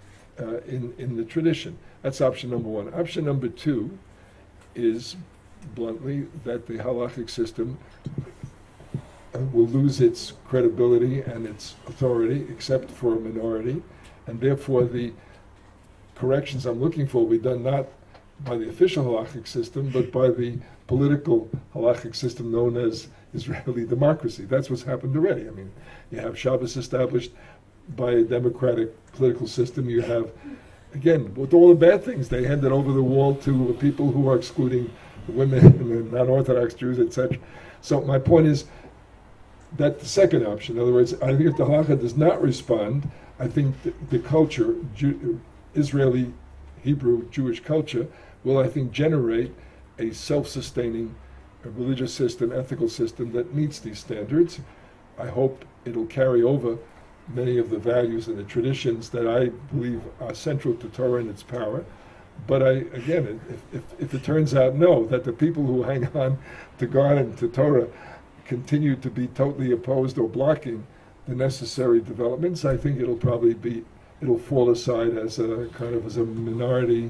in the tradition. That's option number one. Option number two is, bluntly, that the halachic system will lose its credibility and its authority except for a minority, and therefore the corrections I'm looking for will be done not by the official halachic system, but by the political halachic system known as Israeli democracy. That's what's happened already. I mean, you have Shabbos established by a democratic political system. You have, again, with all the bad things, they handed over the wall to the people who are excluding the women and the non-Orthodox Jews, etc. So my point is that the second option, in other words, I think if the halakha does not respond, I think the culture, Israeli, Hebrew, Jewish culture, will, I think, generate a self-sustaining religious system, ethical system that meets these standards. I hope it'll carry over many of the values and the traditions that I believe are central to Torah and its power. But again, if it turns out that the people who hang on to God and to Torah continue to be totally opposed or blocking the necessary developments, I think it'll fall aside as a kind of as a minority,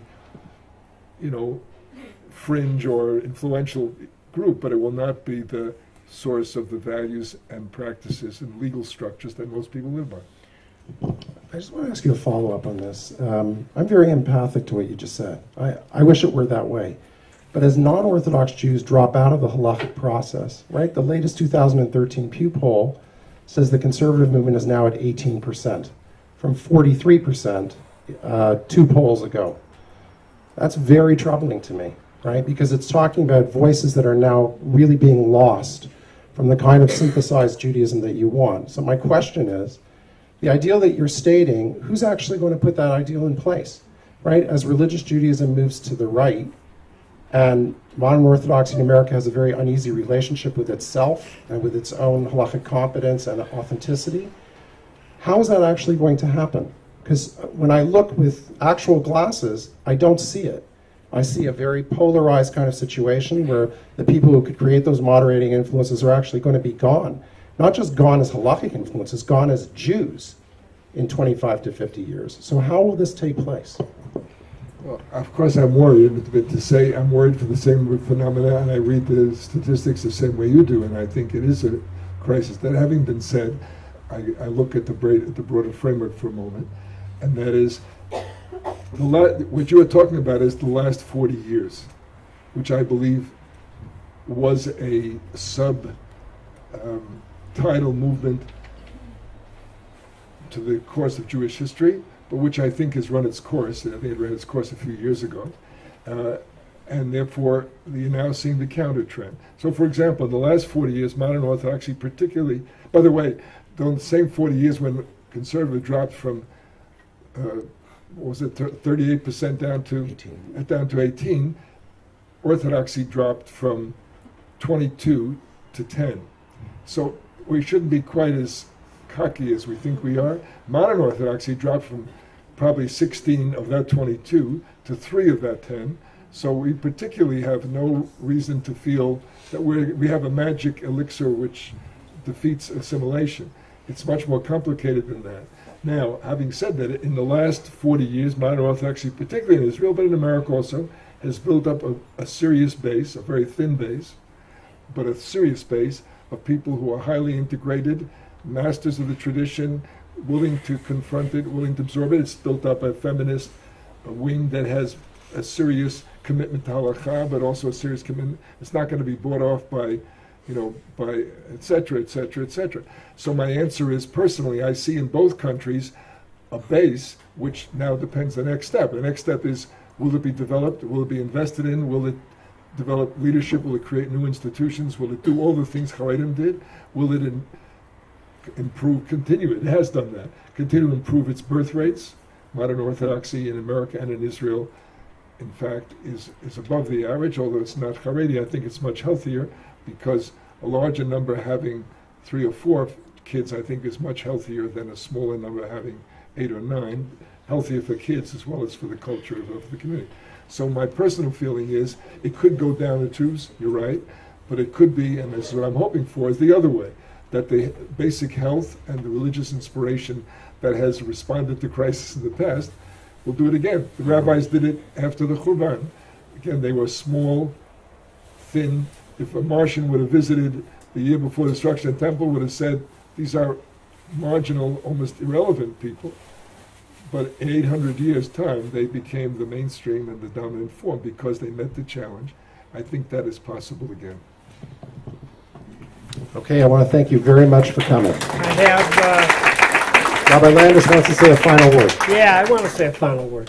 fringe or influential group, but it will not be the source of the values and practices and legal structures that most people live by. I just want to ask you a follow-up on this. I'm very empathic to what you just said. I wish it were that way. But as non-Orthodox Jews drop out of the halachic process, right? The latest 2013 Pew poll says the conservative movement is now at 18%, from 43% 2 polls ago. That's very troubling to me, right? Because it's talking about voices that are now really being lost from the kind of synthesized Judaism that you want. So my question is, the ideal that you're stating, who's actually going to put that ideal in place, right? As religious Judaism moves to the right, and modern Orthodoxy in America has a very uneasy relationship with itself and with its own halachic competence and authenticity, how is that actually going to happen? Because when I look with actual glasses, I don't see it. I see a very polarized kind of situation where the people who could create those moderating influences are actually going to be gone. Not just gone as halachic influences, gone as Jews in 25 to 50 years. So how will this take place? Well, of course I'm worried, but to say I'm worried for the same phenomena, and I read the statistics the same way you do, and I think it is a crisis. That having been said, I look at the broader framework for a moment, and that is, what you are talking about is the last 40 years, which I believe was a tidal movement to the course of Jewish history, but which I think has run its course. I think it ran its course a few years ago. And therefore, you're now seeing the counter trend. So, for example, in the last 40 years, modern Orthodoxy particularly, by the way, the same 40 years when conservative dropped from, 38% down to 18, Orthodoxy dropped from 22 to 10. So we shouldn't be quite as cocky as we think we are. Modern Orthodoxy dropped from probably 16 of that 22 to 3 of that 10. So we particularly have no reason to feel that we have a magic elixir which defeats assimilation. It's much more complicated than that. Now, having said that, in the last 40 years, modern Orthodoxy, particularly in Israel, but in America also, has built up a serious base, a very thin base, but a serious base of people who are highly integrated, masters of the tradition, willing to confront it, willing to absorb it. It's built up a feminist wing that has a serious commitment to halakha, but also a serious commitment. It's not going to be bought off by, by et cetera, et cetera, et cetera. So my answer is, personally, I see in both countries a base which now depends on the next step. The next step is, will it be developed? Will it be invested in? Will it develop leadership? Will it create new institutions? Will it do all the things Haredim did? Will it improve, continue? It has done that. Continue to improve its birth rates. Modern Orthodoxy in America and in Israel, in fact, is above the average, although it's not Haredi. I think it's much healthier because a larger number having 3 or 4 kids, I think, is much healthier than a smaller number having 8 or 9. Healthier for kids as well as for the culture of the community. So my personal feeling is it could go down in tubes, you're right, but it could be, and this is what I'm hoping for, is the other way, that the basic health and the religious inspiration that has responded to crisis in the past will do it again. The rabbis did it after the Churban. Again, they were small, thin. If a Martian would have visited the year before the destruction of the temple, would have said, these are marginal, almost irrelevant people. But in 800 years' time, they became the mainstream and the dominant form because they met the challenge. I think that is possible again. Okay, I want to thank you very much for coming. I have, Rabbi Landis wants to say a final word. yeah, I want to say a final word.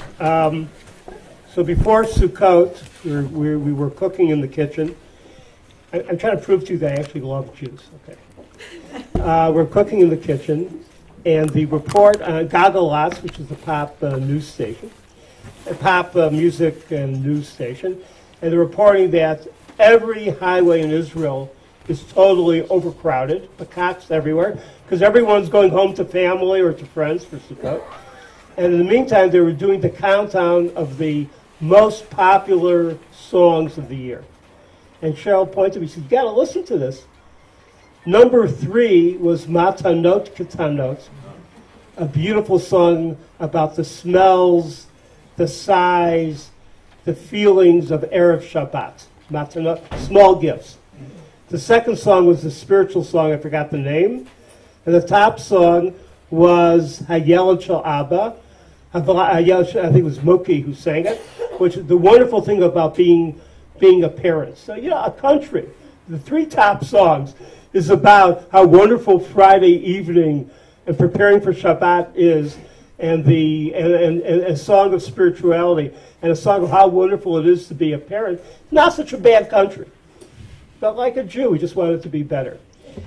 So before Sukkot, we were cooking in the kitchen. I'm trying to prove to you that I actually love Jews, okay? We're cooking in the kitchen, and the report on Gagalas, which is the pop news station, a pop music and news station, and they're reporting that every highway in Israel is totally overcrowded, the cops everywhere, because everyone's going home to family or to friends for Sukkot. And in the meantime, they were doing the countdown of the most popular songs of the year. And Cheryl pointed to me, she said, you got to listen to this. Number 3 was Matanot Ketanot, a beautiful song about the smells, the sighs, the feelings of Erev Shabbat. Matanot, small gifts. The second song was the spiritual song, I forgot the name. And the top song was Hayel Shel Abba. I think it was Moki who sang it, which is the wonderful thing about being a parent. So, a country, the 3 top songs is about how wonderful Friday evening and preparing for Shabbat is, and a song of spirituality, and a song of how wonderful it is to be a parent. Not such a bad country. But like a Jew, we just want it to be better.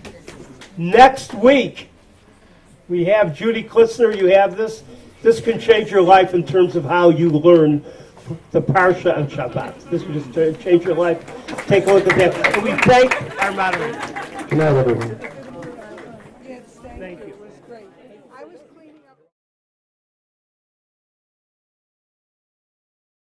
Next week, we have Judy Klitzner. You have this. This can change your life in terms of how you learn the Parsha on Shabbat. This will just change your life. Take a look at that. And we thank our moderator. Good night, everyone. Thank you. It was great. I was cleaning up.